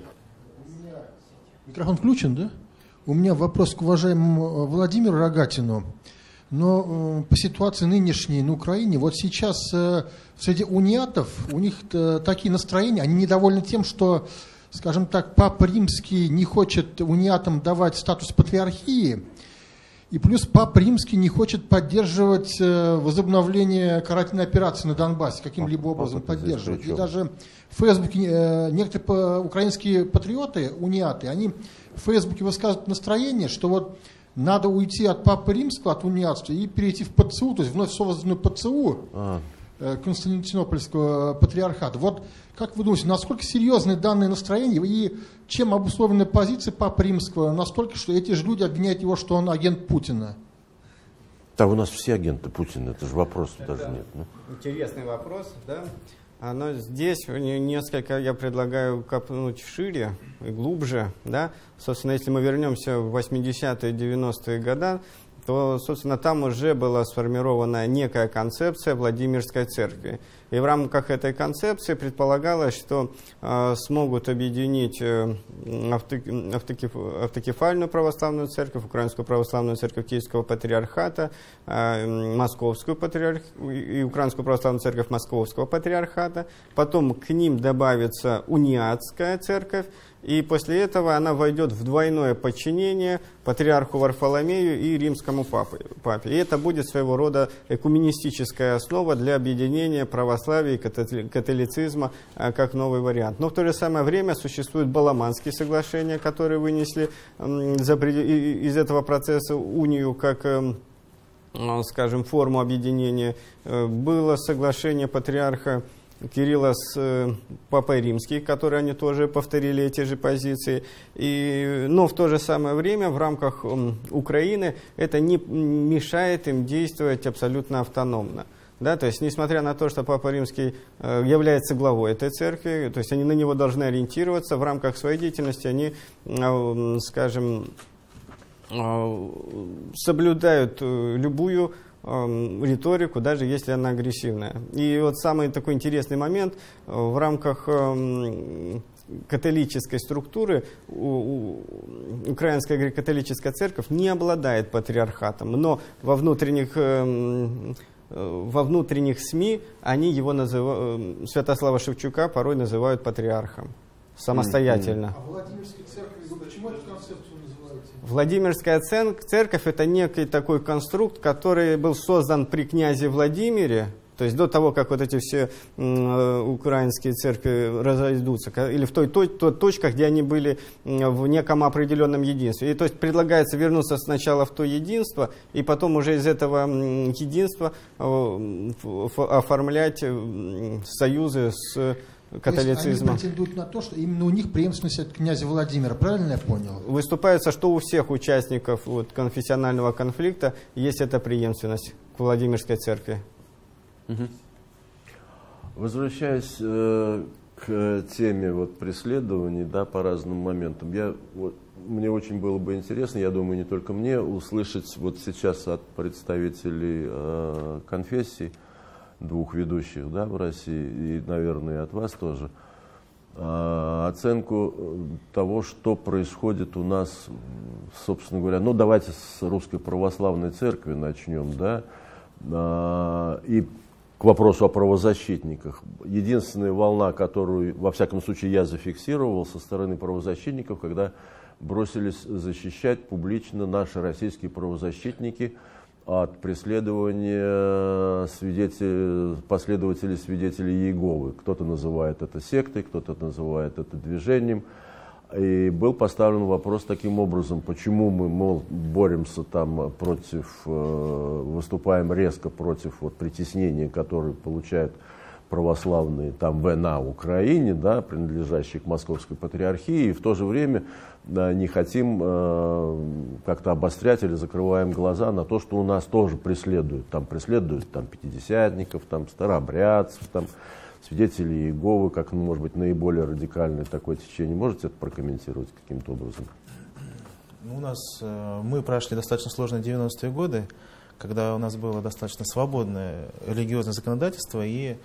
Микрофон включен, да? У меня вопрос к уважаемому Владимиру Рогатину. Но э, по ситуации нынешней на Украине, вот сейчас э, среди униатов у них э, такие настроения, они недовольны тем, что, скажем так, Папа Римский не хочет униатам давать статус патриархии, и плюс Папа Римский не хочет поддерживать э, возобновление карательной операции на Донбассе, каким-либо образом поддерживать. И даже в Фейсбуке э, некоторые украинские патриоты, униаты, они в Фейсбуке высказывают настроение, что вот надо уйти от Папы Римского, от униатства и перейти в ПЦУ, то есть вновь созданную ПЦУ, а. э, Константинопольского патриархата. Вот как вы думаете, насколько серьезны данные настроения и чем обусловлена позиция Папы Римского, настолько, что эти же люди обвиняют его, что он агент Путина? Да, у нас все агенты Путина, это же вопрос это даже нет. Ну. Интересный вопрос, да. Но здесь несколько я предлагаю копнуть шире и глубже, да. Собственно, если мы вернемся в восьмидесятые, девяностые годы, то, собственно, там уже была сформирована некая концепция Владимирской церкви. И в рамках этой концепции предполагалось, что э, смогут объединить э, автокеф, автокефальную православную церковь, Украинскую православную церковь Киевского патриархата, э, Московскую патриарх... и Украинскую православную церковь Московского патриархата. Потом к ним добавится униатская церковь. И после этого она войдет в двойное подчинение патриарху Варфоломею и римскому папе. И это будет своего рода экуменистическая основа для объединения православия и католицизма как новый вариант. Но в то же самое время существуют Баламанские соглашения, которые вынесли из этого процесса унию как, скажем, форму объединения. Было соглашение патриарха Кирилла с э, Папой Римским, которые они тоже повторили эти же позиции. И, но в то же самое время в рамках э, Украины это не мешает им действовать абсолютно автономно. Да, то есть, несмотря на то, что Папа Римский э, является главой этой церкви, то есть они на него должны ориентироваться, в рамках своей деятельности они, э, скажем, э, соблюдают э, любую риторику, даже если она агрессивная. И вот самый такой интересный момент в рамках католической структуры Украинская греко-католическая церковь не обладает патриархатом, но во внутренних во внутренних СМИ они его называют, Святослава Шевчука порой называют патриархом самостоятельно. А Владимирская церковь, вы почему эту концепцию называете? Владимирская церковь — это некий такой конструкт, который был создан при князе Владимире, то есть до того, как вот эти все э, украинские церкви разойдутся, или в той, той, той точках, где они были в неком определенном единстве. И то есть предлагается вернуться сначала в то единство, и потом уже из этого единства э, оформлять э, союзы с католицизмом. Они претендуют на то, что именно у них преемственность от князя Владимира, правильно я понял? Выступается, что у всех участников вот, конфессионального конфликта есть эта преемственность к Владимирской церкви. Угу. Возвращаясь э, к теме вот, преследований, да, по разным моментам, я, вот, мне очень было бы интересно, я думаю, не только мне, услышать вот сейчас от представителей э, конфессий, двух ведущих, да, в России, и, наверное, и от вас тоже, э, оценку того, что происходит у нас, собственно говоря, ну, давайте с Русской Православной Церкви начнем, да, э, и к вопросу о правозащитниках. Единственная волна, которую, во всяком случае, я зафиксировал со стороны правозащитников, когда бросились защищать публично наши российские правозащитники от преследования свидетелей, последователей свидетелей Иеговы. Кто-то называет это сектой, кто-то называет это движением. И был поставлен вопрос таким образом, почему мы, мол, боремся там против, выступаем резко против вот, притеснения, которые получают православные там в на Украине, да, принадлежащие к Московской патриархии, и в то же время да, не хотим э, как-то обострять или закрываем глаза на то, что у нас тоже преследуют. Там преследуют там, пятидесятников, там, старообрядцев, там, свидетели Иеговы, как, ну, может быть, наиболее радикальное такое течение. Можете это прокомментировать каким-то образом? Ну, у нас, мы прошли достаточно сложные девяностые годы, когда у нас было достаточно свободное религиозное законодательство, и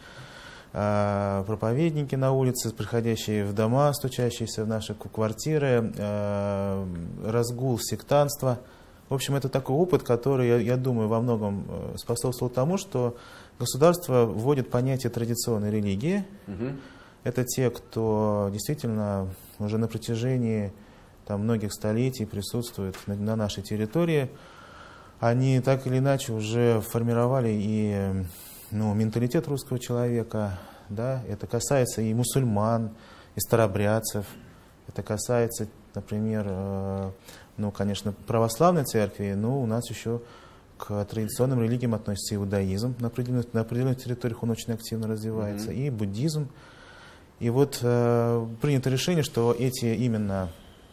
э, проповедники на улице, приходящие в дома, стучащиеся в наши квартиры, э, разгул сектантства. В общем, это такой опыт, который, я, я думаю, во многом способствовал тому, что государство вводит понятие традиционной религии. Угу. Это те, кто действительно уже на протяжении там, многих столетий присутствует на, на нашей территории. Они так или иначе уже формировали и ну, менталитет русского человека. Да? Это касается и мусульман, и старообрядцев. Это касается, например, э, ну, конечно, православной церкви, но у нас еще к традиционным религиям относится иудаизм. На определенных, на определенных территориях он очень активно развивается. Mm-hmm. И буддизм. И вот э, принято решение, что эти именно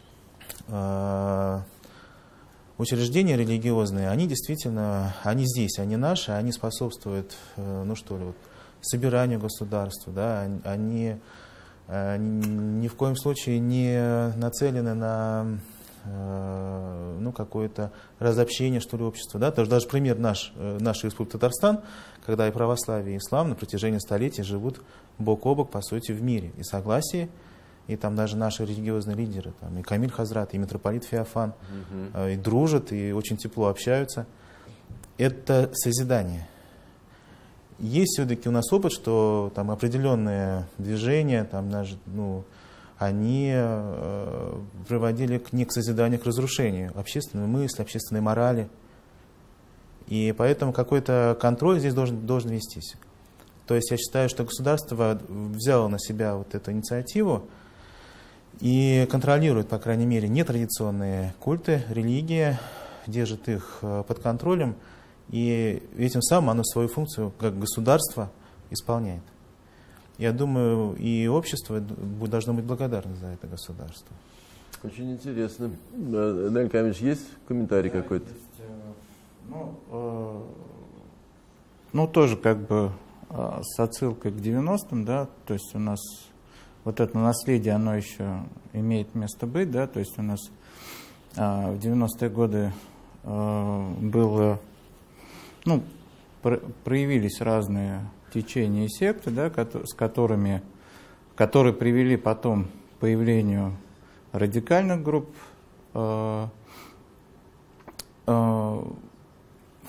э, учреждения религиозные, они действительно, они здесь, они наши, они способствуют, э, ну что ли, вот, собиранию государства, да, они, э, ни в коем случае не нацелены на ну, какое-то разобщение, что ли, общества. Да? Даже, даже пример наш, нашей республики Татарстан, когда и православие, и ислам на протяжении столетий живут бок о бок, по сути, в мире и согласии. И там даже наши религиозные лидеры, там, и Камиль Хазрат, и митрополит Феофан, угу. и дружат, и очень тепло общаются. Это созидание. Есть все-таки у нас опыт, что там определенные движения, там, даже, ну, они э, приводили к, не к созиданию, а к разрушению общественной мысли, общественной морали. И поэтому какой-то контроль здесь должен, должен вестись. То есть я считаю, что государство взяло на себя вот эту инициативу и контролирует, по крайней мере, нетрадиционные культы, религии, держит их под контролем, и этим самым оно свою функцию как государство исполняет. Я думаю, и общество должно быть благодарно за это государство. Очень интересно. Даниил Камилович, есть комментарий да, какой-то? Есть, ну, э, ну, тоже как бы э, с отсылкой к девяностым, да, то есть у нас вот это наследие, оно еще имеет место быть, да, то есть у нас э, в девяностые годы э, было, ну, про, проявились разные течения и секты, да, с которыми, которые привели потом к появлению радикальных групп, э, э, в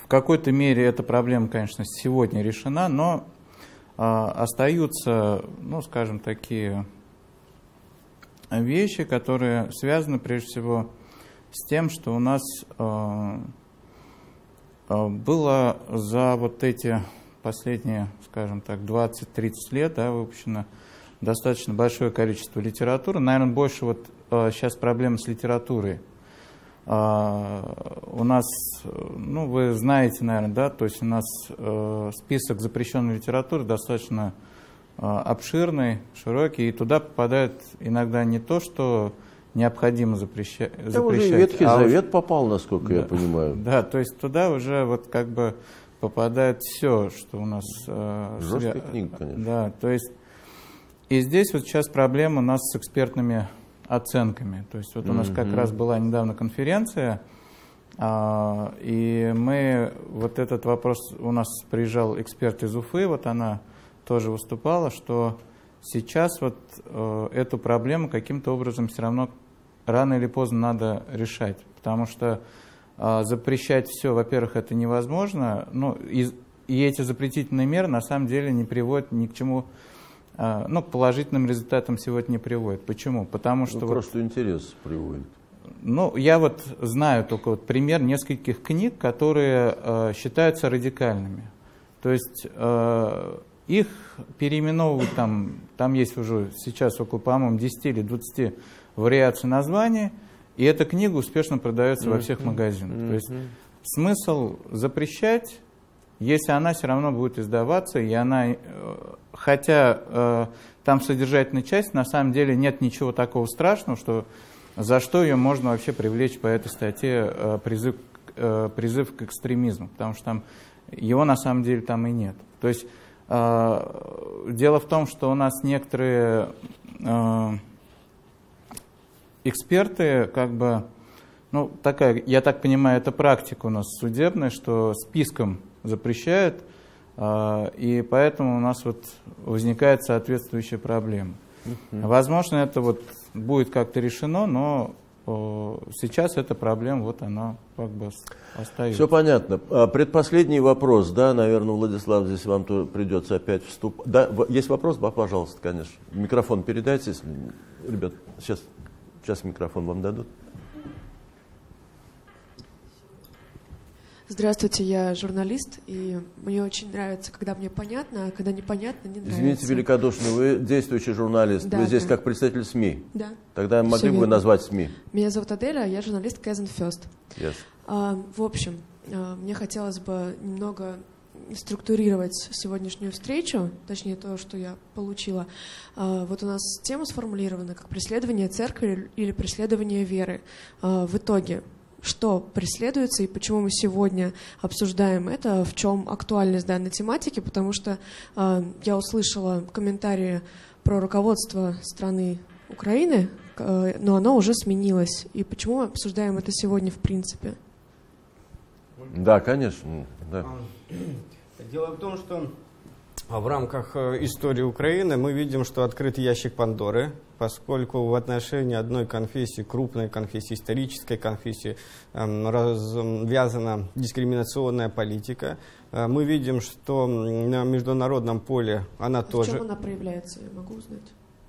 в какой-то мере эта проблема, конечно, сегодня решена, но э, остаются, ну, скажем, такие вещи, которые связаны прежде всего с тем, что у нас э, было за вот эти последние, скажем так, двадцать-тридцать лет, да, выпущено достаточно большое количество литературы. Наверное, больше вот э, сейчас проблема с литературой. Э, у нас, ну, вы знаете, наверное, да, то есть у нас э, список запрещенной литературы достаточно э, обширный, широкий, и туда попадает иногда не то, что необходимо запрещать. Это уже Ветхий а Завет уж... попал, насколько да, я понимаю. Да, то есть туда уже вот как бы попадает все, что у нас... Э, Жесткая свя... книга, конечно. Да, то есть и здесь вот сейчас проблема у нас с экспертными оценками. То есть вот у нас mm-hmm. как раз была недавно конференция, э, и мы, вот этот вопрос, у нас приезжал эксперт из Уфы, вот она тоже выступала, что сейчас вот э, эту проблему каким-то образом все равно рано или поздно надо решать, потому что э, запрещать все, во-первых, это невозможно, ну, и, и эти запретительные меры на самом деле не приводят ни к чему, э, ну, к положительным результатам сегодня не приводят. Почему? Потому что... Ну, просто вот, интерес приводит. Ну, я вот знаю только вот пример нескольких книг, которые э, считаются радикальными. То есть э, их переименовывают, там, там есть уже сейчас около, по-моему, десяти или двадцати вариаций названий, и эта книга успешно продается mm-hmm. во всех магазинах. Mm-hmm. То есть смысл запрещать, если она все равно будет издаваться, и она, хотя э, там содержательная часть, на самом деле нет ничего такого страшного, что за что ее можно вообще привлечь по этой статье э, призыв, э, призыв к экстремизму, потому что там его на самом деле там и нет. То есть э, дело в том, что у нас некоторые э, эксперты, как бы, ну, такая, я так понимаю, это практика у нас судебная, что списком запрещают, э, и поэтому у нас вот возникает соответствующая проблема. Uh-huh. Возможно, это вот будет как-то решено, но э, сейчас эта проблема, вот она как бы остается. Все понятно. Предпоследний вопрос, да, наверное, Владислав, здесь вам то придется опять вступать. Да, есть вопрос? Да, пожалуйста, конечно. Микрофон передайте, если... Ребят, сейчас... Сейчас микрофон вам дадут. Здравствуйте, я журналист, и мне очень нравится, когда мне понятно, а когда непонятно, не нравится. Извините великодушно, вы действующий журналист, да, вы здесь да. как представитель СМИ. Да. Тогда могли бы вы назвать СМИ? Меня зовут Аделя, я журналист Казан Фест. Yes. А, в общем, а, мне хотелось бы немного структурировать сегодняшнюю встречу, точнее то, что я получила. Вот у нас тема сформулирована как преследование церкви или преследование веры. В итоге, что преследуется и почему мы сегодня обсуждаем это, в чем актуальность данной тематики, потому что я услышала комментарии про руководство страны Украины, но оно уже сменилось. И почему мы обсуждаем это сегодня в принципе? Да, конечно. Да. Дело в том, что в рамках истории Украины мы видим, что открыт ящик Пандоры, поскольку в отношении одной конфессии, крупной конфессии, исторической конфессии, развязана дискриминационная политика. Мы видим, что на международном поле она а тоже... В чем она проявляется, я могу узнать?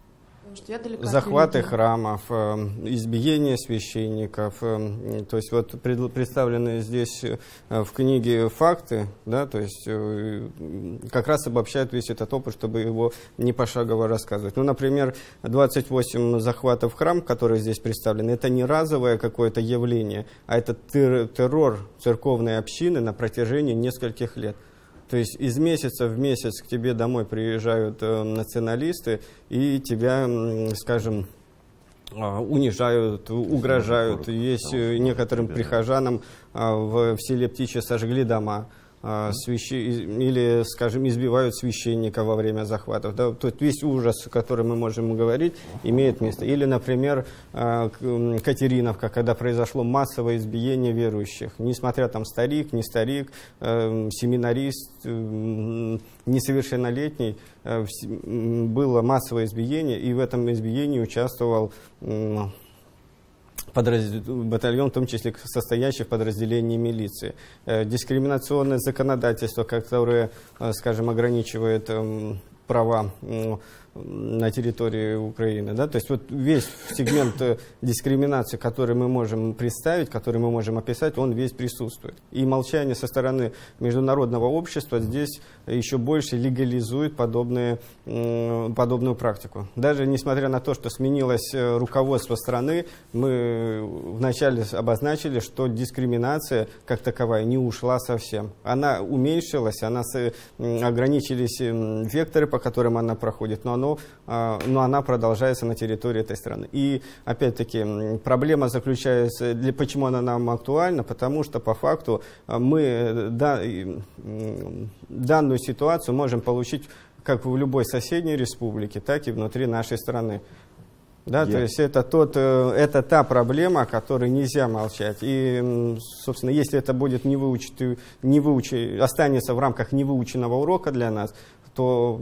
Захваты храмов, избиение священников. То есть вот представлены здесь в книге факты, да, то есть как раз обобщают весь этот опыт, чтобы его не пошагово рассказывать. Ну, например, двадцать восемь захватов храм, которые здесь представлены, это не разовое какое-то явление, а это террор церковной общины на протяжении нескольких лет. То есть из месяца в месяц к тебе домой приезжают э, националисты и тебя, э, скажем, э, унижают, угрожают. Есть э, некоторым прихожанам э, в, в селе Птичье сожгли дома. Свящи... или, скажем, избивают священника во время захватов. Да? Тут весь ужас, о котором мы можем говорить, имеет место. Или, например, Катериновка, когда произошло массовое избиение верующих. Несмотря там старик, не старик, семинарист, несовершеннолетний, было массовое избиение, и в этом избиении участвовал батальон, в том числе состоящий в подразделении милиции. Дискриминационное законодательство, которое, скажем, ограничивает права на территории Украины. Да? То есть вот весь сегмент дискриминации, который мы можем представить, который мы можем описать, он весь присутствует. И молчание со стороны международного общества здесь еще больше легализует подобные, подобную практику. Даже несмотря на то, что сменилось руководство страны, мы вначале обозначили, что дискриминация как таковая не ушла совсем. Она уменьшилась, она, ограничились векторы, по которым она проходит, но оно но она продолжается на территории этой страны. И, опять-таки, проблема заключается, для, почему она нам актуальна, потому что, по факту, мы да, данную ситуацию можем получить как в любой соседней республике, так и внутри нашей страны. Да, yeah. То есть это, тот, это та проблема, о которой нельзя молчать. И, собственно, если это будет не выучить, не выучить, останется в рамках невыученного урока для нас, то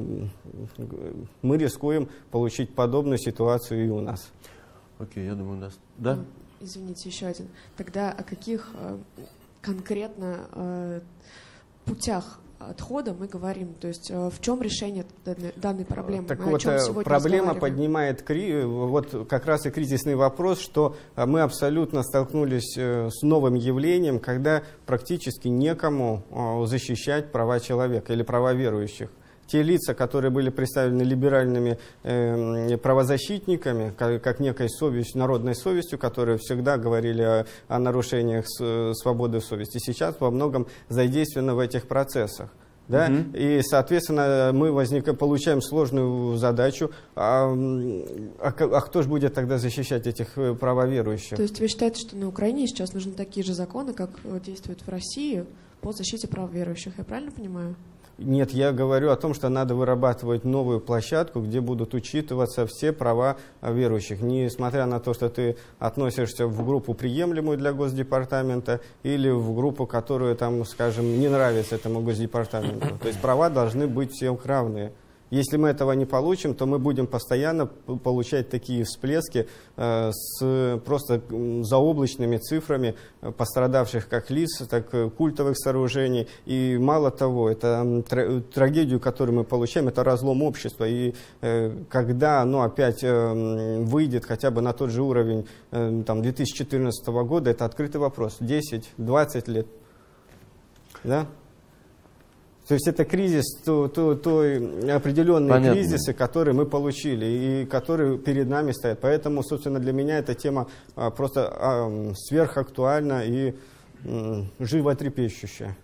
мы рискуем получить подобную ситуацию и у нас. Окей, okay, я думаю, у нас... Да? Извините, еще один. Тогда о каких э, конкретно э, путях отхода мы говорим? То есть э, в чем решение данной, данной проблемы? Так мы вот, проблема поднимает кри... вот как раз и кризисный вопрос, что мы абсолютно столкнулись с новым явлением, когда практически некому защищать права человека или права верующих. Те лица, которые были представлены либеральными э, правозащитниками, как, как некой совестью, народной совестью, которые всегда говорили о, о нарушениях с, свободы совести, сейчас во многом задействованы в этих процессах. Да? Mm-hmm. И, соответственно, мы возник, получаем сложную задачу, а, а, а кто же будет тогда защищать этих правоверующих? То есть вы считаете, что на Украине сейчас нужны такие же законы, как действуют в России по защите прав верующих, я правильно понимаю? Нет, я говорю о том, что надо вырабатывать новую площадку, где будут учитываться все права верующих. Несмотря на то, что ты относишься в группу, приемлемую для Госдепартамента, или в группу, которую, там, скажем, не нравится этому Госдепартаменту. То есть права должны быть всем равные. Если мы этого не получим, то мы будем постоянно получать такие всплески э, с просто заоблачными цифрами пострадавших как лиц, так и культовых сооружений. И мало того, это трагедию, которую мы получаем, это разлом общества. И э, когда оно опять э, выйдет хотя бы на тот же уровень э, там, две тысячи четырнадцатого года, это открытый вопрос. десять-двадцать лет. Да? То есть это кризис, то, то, то определенные Понятно. кризисы, которые мы получили и которые перед нами стоят. Поэтому, собственно, для меня эта тема а, просто а, сверхактуальна и м, животрепещущая.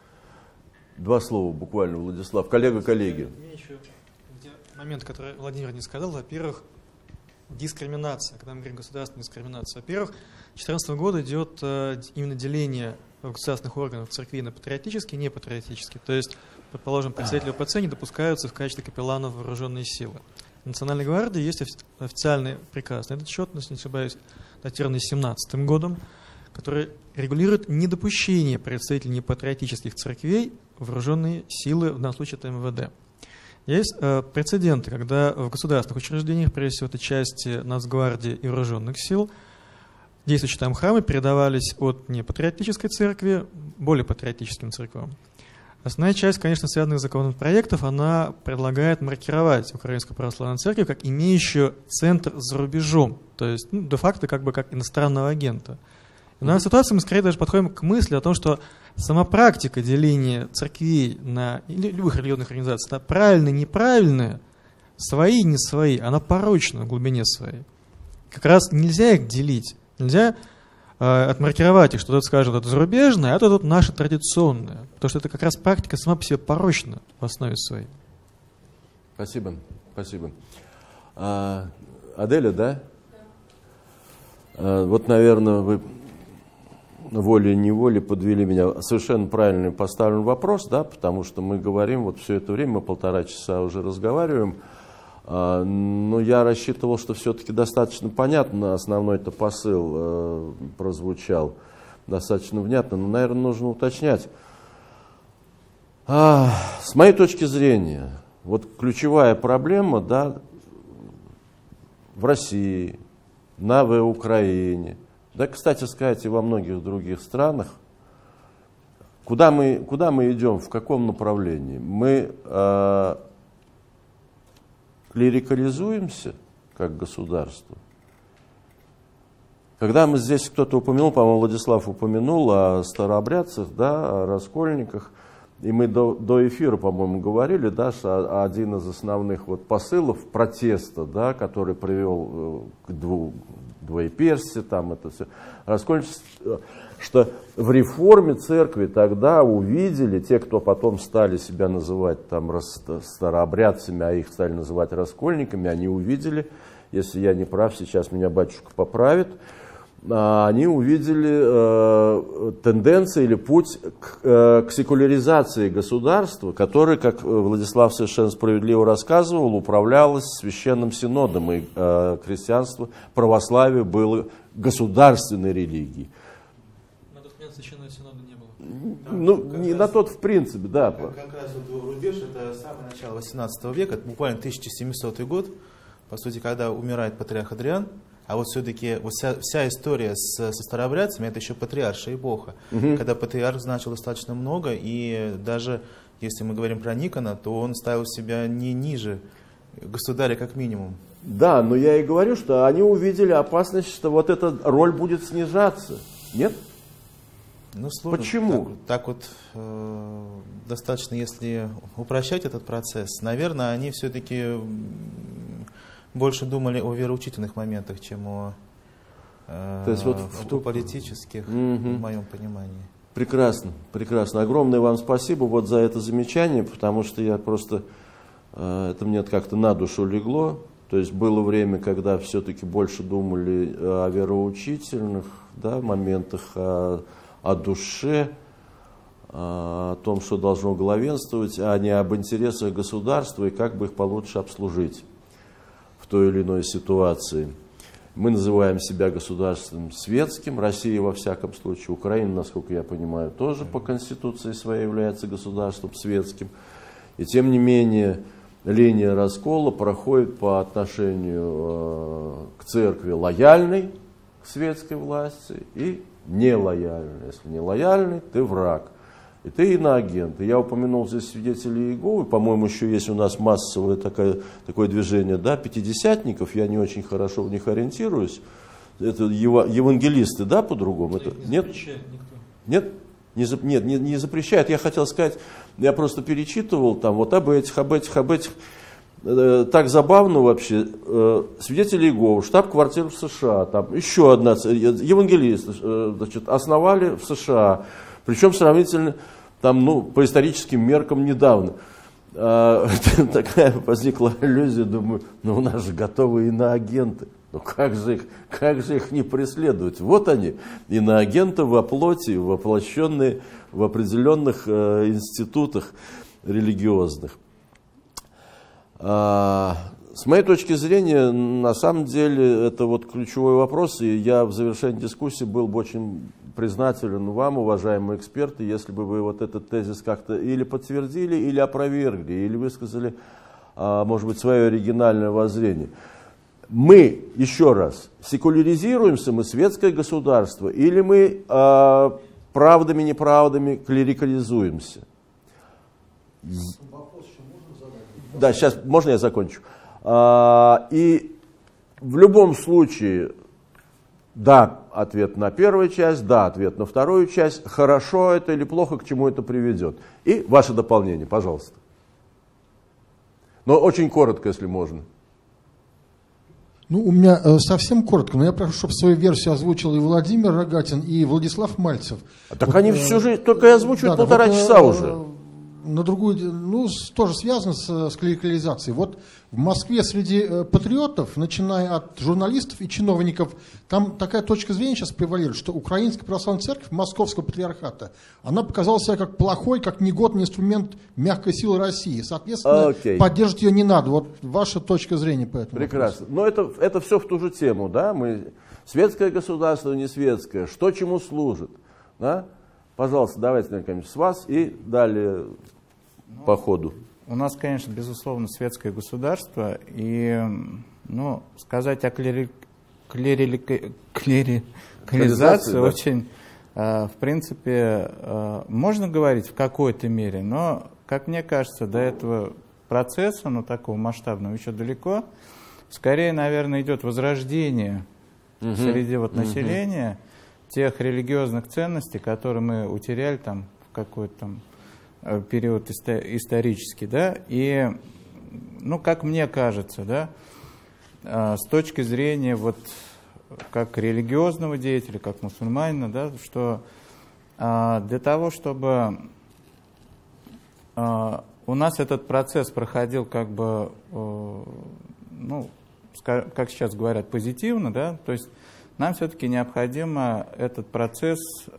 Два слова буквально, Владислав. Коллега, коллеги. Еще момент, который Владимир не сказал. Во-первых, дискриминация. Когда мы говорим государственная дискриминация. Во-первых, с две тысячи четырнадцатого года идет э, именно деление государственных органов церквей на патриотические и непатриотические. То есть, предположим, представители ОПЦ не допускаются в качестве капелланов вооруженные силы. В Национальной гвардии есть официальный приказ на этот счет, если не ошибаюсь, датированный семнадцатым годом, который регулирует недопущение представителей непатриотических церквей в вооруженные силы, в данном случае это эм вэ дэ. Есть э, прецеденты, когда в государственных учреждениях, прежде всего, это части Нацгвардии и вооруженных сил, действующие там храмы передавались от непатриотической церкви более патриотическим церквам. Основная часть, конечно, связанных законопроектов, она предлагает маркировать Украинскую православную церковь как имеющую центр за рубежом, то есть ну, де-факто как бы как иностранного агента. И в данной ситуации мы скорее даже подходим к мысли о том, что сама практика деления церквей на или любых религиозных организаций, она правильная, неправильная, свои, не свои, она порочна в глубине своей. Как раз нельзя их делить. Нельзя э, отмаркировать их, что это, скажем, это зарубежное, а это вот наше традиционное. Потому что это как раз практика сама по себе порочна в основе своей. Спасибо. Спасибо. А, Аделя, да? А, вот, наверное, вы волей-неволей подвели меня. Совершенно правильно поставлен вопрос, да, потому что мы говорим, вот все это время, мы полтора часа уже разговариваем. Но я рассчитывал, что все-таки достаточно понятно, основной это посыл э, прозвучал достаточно внятно, но, наверное, нужно уточнять. А, с моей точки зрения, вот ключевая проблема, да, в России, на в Украине, Да, кстати сказать, и во многих других странах. Куда мы, куда мы идем, в каком направлении? Мы э, клерикализуемся как государство. Когда мы здесь, кто-то упомянул, по-моему, Владислав упомянул о старообрядцах, да, о раскольниках, и мы до, до эфира, по-моему, говорили, да, что один из основных вот посылов протеста, да, который привел к дву, двоеперстию, там это все, раскольничество, что в реформе церкви тогда увидели, те, кто потом стали себя называть там старообрядцами, а их стали называть раскольниками, они увидели, если я не прав, сейчас меня батюшка поправит, они увидели э, тенденции или путь к, э, к секуляризации государства, который, как Владислав совершенно справедливо рассказывал, управлялось священным синодом, и э, христианство, православие было государственной религией. На тот момент священного синода не было. Ну, не раз, на тот в принципе, да. Как, как раз вот рубеж, это самое начало восемнадцатого века, это буквально тысяча семисотый год, по сути, когда умирает патриарх Адриан. А вот все-таки вот вся, вся история с, со старообрядцами, это еще патриаршая эпоха, угу. Когда патриарх значил достаточно много, и даже если мы говорим про Никона, то он ставил себя не ниже государя как минимум. Да, но я и говорю, что они увидели опасность, что вот эта роль будет снижаться. Нет? Ну, сложно. Почему? Так, так вот э, достаточно, если упрощать этот процесс, наверное, они все-таки больше думали о вероучительных моментах, чем о, э, То есть вот в, о политических, угу. в моем понимании. Прекрасно, прекрасно. Огромное вам спасибо вот за это замечание, потому что я просто, э, это мне как-то на душу легло. То есть было время, когда все-таки больше думали о вероучительных, да, моментах, о, о душе, о том, что должно главенствовать, а не об интересах государства и как бы их получше обслужить в той или иной ситуации. Мы называем себя государством светским, Россия во всяком случае, Украина, насколько я понимаю, тоже по конституции своей является государством светским. И тем не менее линия раскола проходит по отношению э, к церкви лояльной к светской власти и нелояльной. Если не лояльный, ты враг. И ты иноагент. И я упомянул здесь свидетелей Иеговы, по-моему, еще есть у нас массовое такое, такое движение, да, пятидесятников, я не очень хорошо в них ориентируюсь. Это ева, евангелисты, да, по-другому? Это, не нет? Нет? Не, нет, не, не запрещает. Я хотел сказать, я просто перечитывал там вот об этих, об этих, об этих. Э, так забавно вообще. Э, свидетели Иеговы, штаб-квартира в США, там еще одна, евангелисты, э, значит, основали в США. Причем сравнительно там, ну, по историческим меркам недавно. А, такая возникла иллюзия, думаю, ну у нас же готовы иноагенты. Ну как же их, как же их не преследовать? Вот они, иноагенты во плоти, воплощенные в определенных э, институтах религиозных. А, с моей точки зрения, на самом деле, это вот ключевой вопрос, и я в завершении дискуссии был бы очень признателен вам, уважаемые эксперты, если бы вы вот этот тезис как-то или подтвердили, или опровергли, или высказали, а, может быть, свое оригинальное воззрение. Мы, еще раз, секуляризируемся, мы светское государство, или мы а, правдами, неправдами клерикализуемся? Вопрос еще можно задать? Да, сейчас, можно я закончу? А, и в любом случае, да, ответ на первую часть, да, ответ на вторую часть, хорошо это или плохо, к чему это приведет. И ваше дополнение, пожалуйста. Но очень коротко, если можно. Ну, у меня э, совсем коротко, но я прошу, чтобы свою версию озвучил и Владимир Рогатин, и Владислав Мальцев. А так вот, они э, всю жизнь только и озвучивают да, полтора вот, часа э, уже. На другую, ну, с, тоже связано с, с клерикализацией. Вот в Москве среди э, патриотов, начиная от журналистов и чиновников, там такая точка зрения сейчас превалирует, что Украинская православная церковь Московского патриархата, она показала себя как плохой, как негодный инструмент мягкой силы России. Соответственно, okay. поддерживать ее не надо. Вот ваша точка зрения по этому Прекрасно. вопросу. Но это, это все в ту же тему, да? Мы, светское государство, не светское, что чему служит, да? Пожалуйста, давайте, Наиль Камилович, с вас и далее ну, по ходу. У нас, конечно, безусловно, светское государство, и ну, сказать о клери... клерикализация очень, в принципе, можно говорить в какой-то мере, но, как мне кажется, до этого процесса, ну, такого масштабного, еще далеко. Скорее, наверное, идет возрождение угу. среди вот населения угу. тех религиозных ценностей, которые мы утеряли там в какой-то там период исторический, да, и, ну, как мне кажется, да, с точки зрения вот как религиозного деятеля, как мусульманина, да, что для того, чтобы у нас этот процесс проходил как бы, ну, как сейчас говорят, позитивно, да, то есть нам все-таки необходимо этот процесс,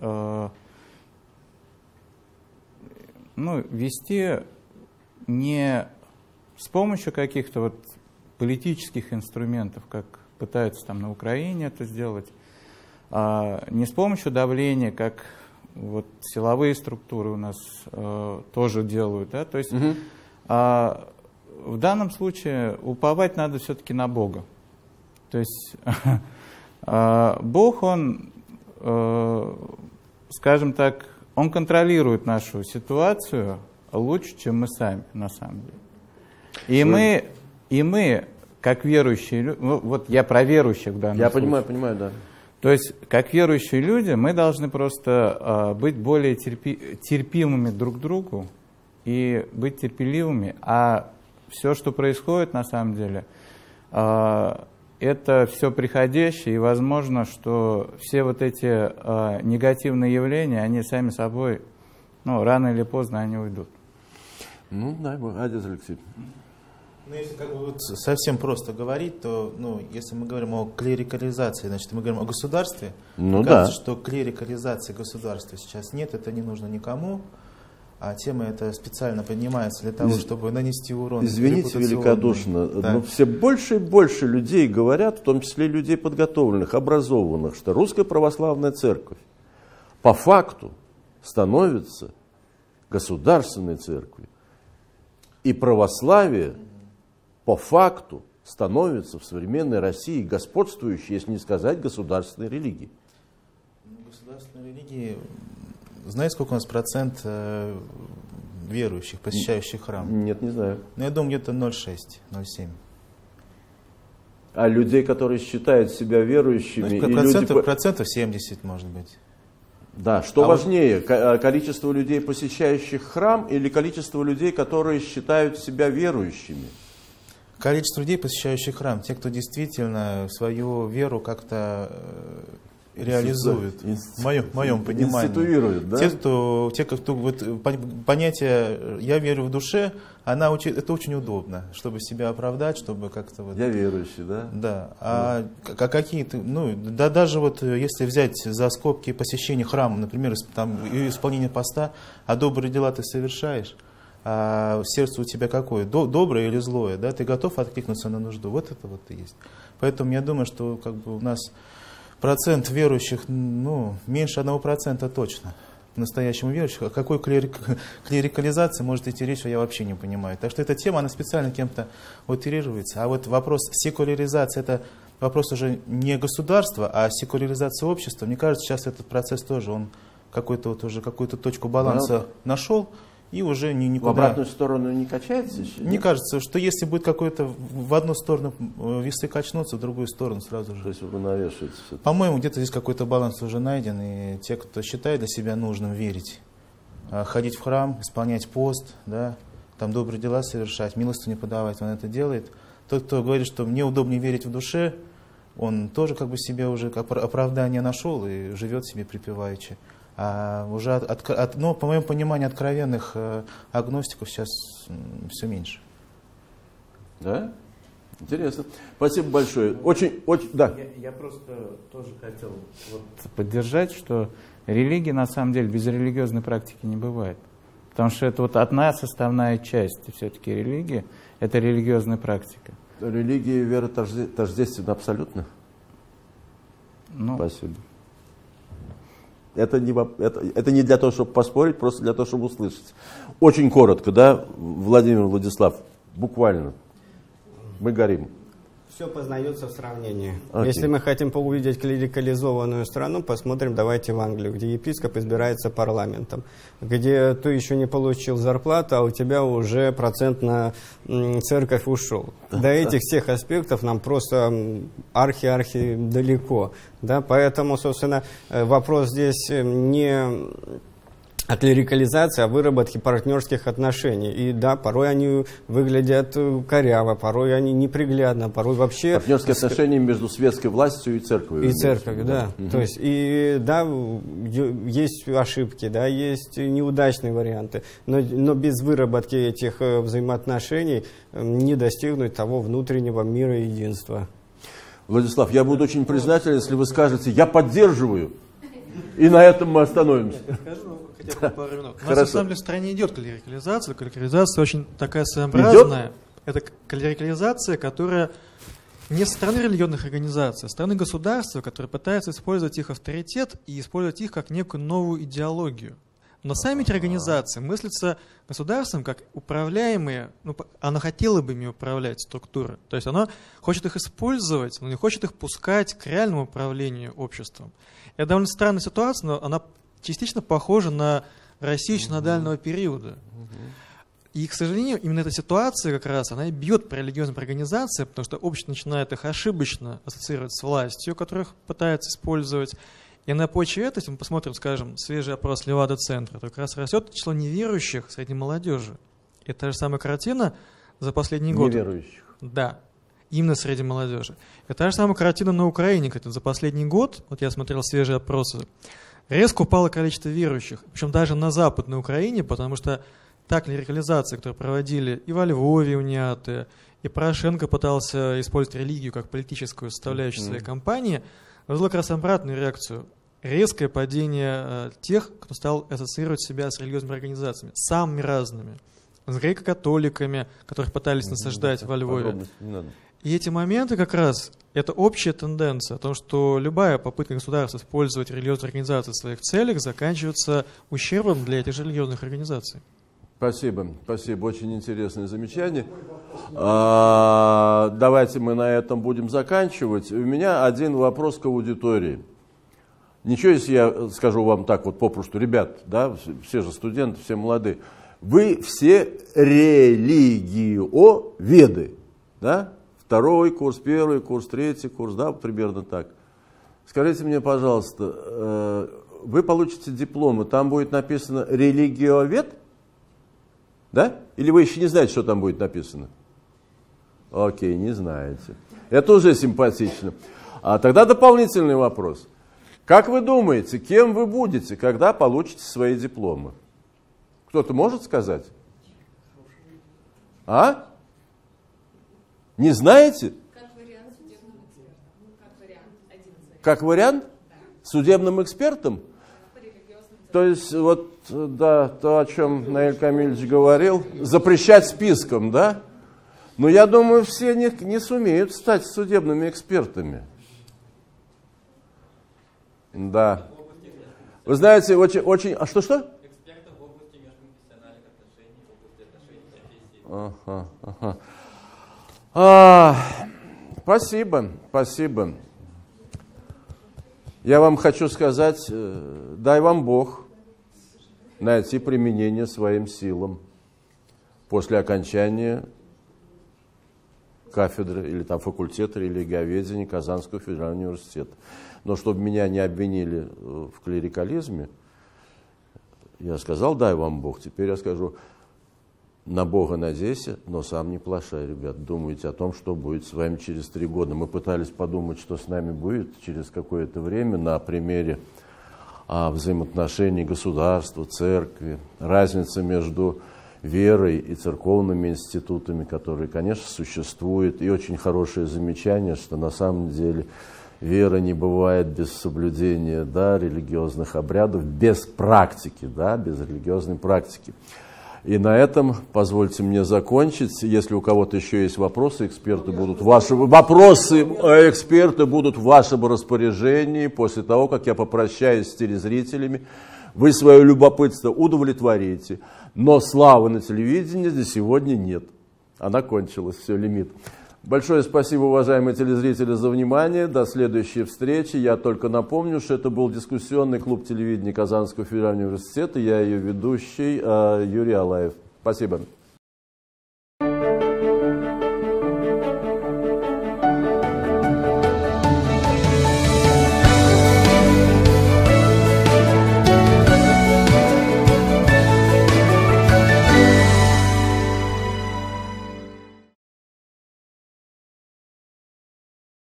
ну, вести не с помощью каких-то вот политических инструментов, как пытаются там на Украине это сделать, а не с помощью давления, как вот силовые структуры у нас э, тоже делают, да, то есть угу. а, в данном случае уповать надо все-таки на Бога. То есть э, Бог, он, э, скажем так, он контролирует нашу ситуацию лучше, чем мы сами, на самом деле. И мы, и мы, как верующие люди, ну, вот я про верующих в данном я случае. Я понимаю, понимаю, да. То есть, как верующие люди, мы должны просто э, быть более терпи, терпимыми друг к другу и быть терпеливыми. А все, что происходит на самом деле, э, это все приходящее, и возможно, что все вот эти э, негативные явления, они сами собой, ну, рано или поздно они уйдут. Ну, да, Адис Алексей. Ну, если как бы вот совсем просто говорить, то, ну, если мы говорим о клерикализации, значит, мы говорим о государстве. Ну, кажется, да. что клерикализации государства сейчас нет, это не нужно никому, а тема эта специально поднимается для того, Из... чтобы нанести урон. Извините великодушно, но все больше и больше людей говорят, в том числе людей подготовленных, образованных, что Русская Православная Церковь по факту становится государственной церковью. И православие по факту становится в современной России господствующей, если не сказать, государственной религией. Государственной религии, знаете, сколько у нас процент э, верующих, посещающих храм? Нет, не знаю. Ну, я думаю, где-то ноль целых шесть — ноль целых семь. А людей, которые считают себя верующими... Ну, и процентов, люди... процентов семьдесят, может быть. Да, что а важнее, вот... количество людей, посещающих храм, или количество людей, которые считают себя верующими? Количество людей, посещающих храм, те, кто действительно свою веру как-то реализует, в моем, в моем понимании. Институирует, да? Те, кто, те, кто вот, понятие «я верю в душе», она, это очень удобно, чтобы себя оправдать, чтобы как-то... Вот, я верующий, да? Да. А, а какие-то, ну, да даже вот если взять за скобки посещения храма, например, там, исполнение поста, а добрые дела ты совершаешь, а сердце у тебя какое? Доброе или злое? Да? Ты готов откликнуться на нужду? Вот это вот и есть. Поэтому я думаю, что как бы у нас процент верующих, ну, меньше одного процента точно. По-настоящему верующих. О какой клерик, клерикализации может идти речь, я вообще не понимаю. Так что эта тема, она специально кем-то утерируется. А вот вопрос секуляризации, это вопрос уже не государства, а секуляризация общества. Мне кажется, сейчас этот процесс тоже, он какой-то вот уже какую-то точку баланса да. нашел. И уже ни, никуда... В обратную сторону не качается еще? Мне кажется, что если будет какой-то в одну сторону весы качнутся, в другую сторону сразу же. То есть вы навешиваете? По-моему, где-то здесь какой-то баланс уже найден, и те, кто считает для себя нужным верить, ходить в храм, исполнять пост, да, там добрые дела совершать, милостыню подавать, он это делает. Тот, кто говорит, что мне удобнее верить в душе, он тоже как бы себе уже оправдание нашел и живет себе припеваючи. А уже, от, от, ну, по моему пониманию, откровенных э, агностиков сейчас э, все меньше. Да? Интересно. Спасибо большое. Очень, очень, да. Я, я просто тоже хотел вот поддержать, что религия на самом деле без религиозной практики не бывает. Потому что это вот одна составная часть все-таки религии, это религиозная практика. Религия и вера тождественны абсолютно? Ну, спасибо. Это не, это, это не для того, чтобы поспорить, просто для того, чтобы услышать. Очень коротко, да, Владимир Владислав, буквально. Мы горим. Все познается в сравнении. Okay. Если мы хотим увидеть клерикализованную страну, посмотрим, давайте в Англию, где епископ избирается парламентом, где ты еще не получил зарплату, а у тебя уже процент на церковь ушел. До этих всех аспектов нам просто архи-архи далеко. Да? Поэтому, собственно, вопрос здесь не о клерикализации, о выработке партнерских отношений. И да, порой они выглядят коряво, порой они неприглядно, порой вообще... Партнерские отношения между светской властью и церковью. И церковью, да. Угу. То есть, и да, есть ошибки, да, есть неудачные варианты, но, но без выработки этих взаимоотношений не достигнуть того внутреннего мира и единства. Владислав, я буду очень признателен, если вы скажете, я поддерживаю, и на этом мы остановимся. Хотя бы пару минут. У нас на самом деле в стране идет клерикализация. Клерикализация очень такая своеобразная. Идет? Это клерикализация, которая не со стороны религиозных организаций, а со стороны государства, которое пытается использовать их авторитет и использовать их как некую новую идеологию. Но сами эти организации мыслятся государством как управляемые, ну, оно хотело бы ими управлять структуры. То есть оно хочет их использовать, но не хочет их пускать к реальному управлению обществом. Это довольно странная ситуация, но она частично похожа на Россию синодального периода. И, к сожалению, именно эта ситуация как раз, она и бьет по религиозным организациям, потому что общество начинает их ошибочно ассоциировать с властью, которых пытается использовать. И на почве этого, если мы посмотрим, скажем, свежий опрос Левада-центра, то как раз растет число неверующих среди молодежи. И та же самая картина за последний год. Неверующих. Да, именно среди молодежи. И та же самая картина на Украине, кстати, за последний год, вот я смотрел свежие опросы, резко упало количество верующих, причем даже на Западной Украине, потому что та клерикализация, которую проводили и во Львове униаты, и Порошенко пытался использовать религию как политическую составляющую своей кампании, вызвало как раз обратную реакцию. Резкое падение э, тех, кто стал ассоциировать себя с религиозными организациями, самыми разными, с греко-католиками, которых пытались насаждать во Львове. И эти моменты как раз, это общая тенденция о том, что любая попытка государства использовать религиозные организации в своих целях заканчивается ущербом для этих же религиозных организаций. Спасибо, спасибо, очень интересное замечание. А, давайте мы на этом будем заканчивать. У меня один вопрос к аудитории. Ничего, если я скажу вам так вот попросту, ребят, да, все же студенты, все молодые, вы все религиоведы, да? Второй курс, первый курс, третий курс, да, примерно так. Скажите мне, пожалуйста, вы получите дипломы, там будет написано религиовед? Да? Или вы еще не знаете, что там будет написано? Окей, не знаете. Это уже симпатично. А тогда дополнительный вопрос. Как вы думаете, кем вы будете, когда получите свои дипломы? Кто-то может сказать? А? Не знаете? Как вариант судебным экспертом. Как вариант, один из вариантов. Как вариант? Да. Судебным экспертом? То есть, вот, да, то, о чем Наиль Камильевич говорил, запрещать списком, да? Но я думаю, все не, не сумеют стать судебными экспертами. Да. Вы знаете, очень... очень а что-что? Экспертов в области межконфессиональных отношений, в области отношений профессии. Ага, ага. А, спасибо, спасибо. Я вам хочу сказать, дай вам Бог найти применение своим силам после окончания кафедры или там факультета религиоведения Казанского федерального университета. Но чтобы меня не обвинили в клерикализме, я сказал, дай вам Бог. Теперь я скажу, на Бога надейся, но сам не плашай, ребят. Думайте о том, что будет с вами через три года. Мы пытались подумать, что с нами будет через какое-то время на примере а, взаимоотношений государства, церкви, разница между верой и церковными институтами, которые, конечно, существуют. И очень хорошее замечание, что на самом деле вера не бывает без соблюдения, да, религиозных обрядов, без практики, да, без религиозной практики. И на этом позвольте мне закончить. Если у кого-то еще есть вопросы, эксперты будут ваши вопросы, эксперты будут в вашем распоряжении после того, как я попрощаюсь с телезрителями. Вы свое любопытство удовлетворите, но славы на телевидении за сегодня нет. Она кончилась, все, лимит. Большое спасибо, уважаемые телезрители, за внимание. До следующей встречи. Я только напомню, что это был дискуссионный клуб телевидения Казанского федерального университета. Я ее ведущий Юрий Алаев. Спасибо.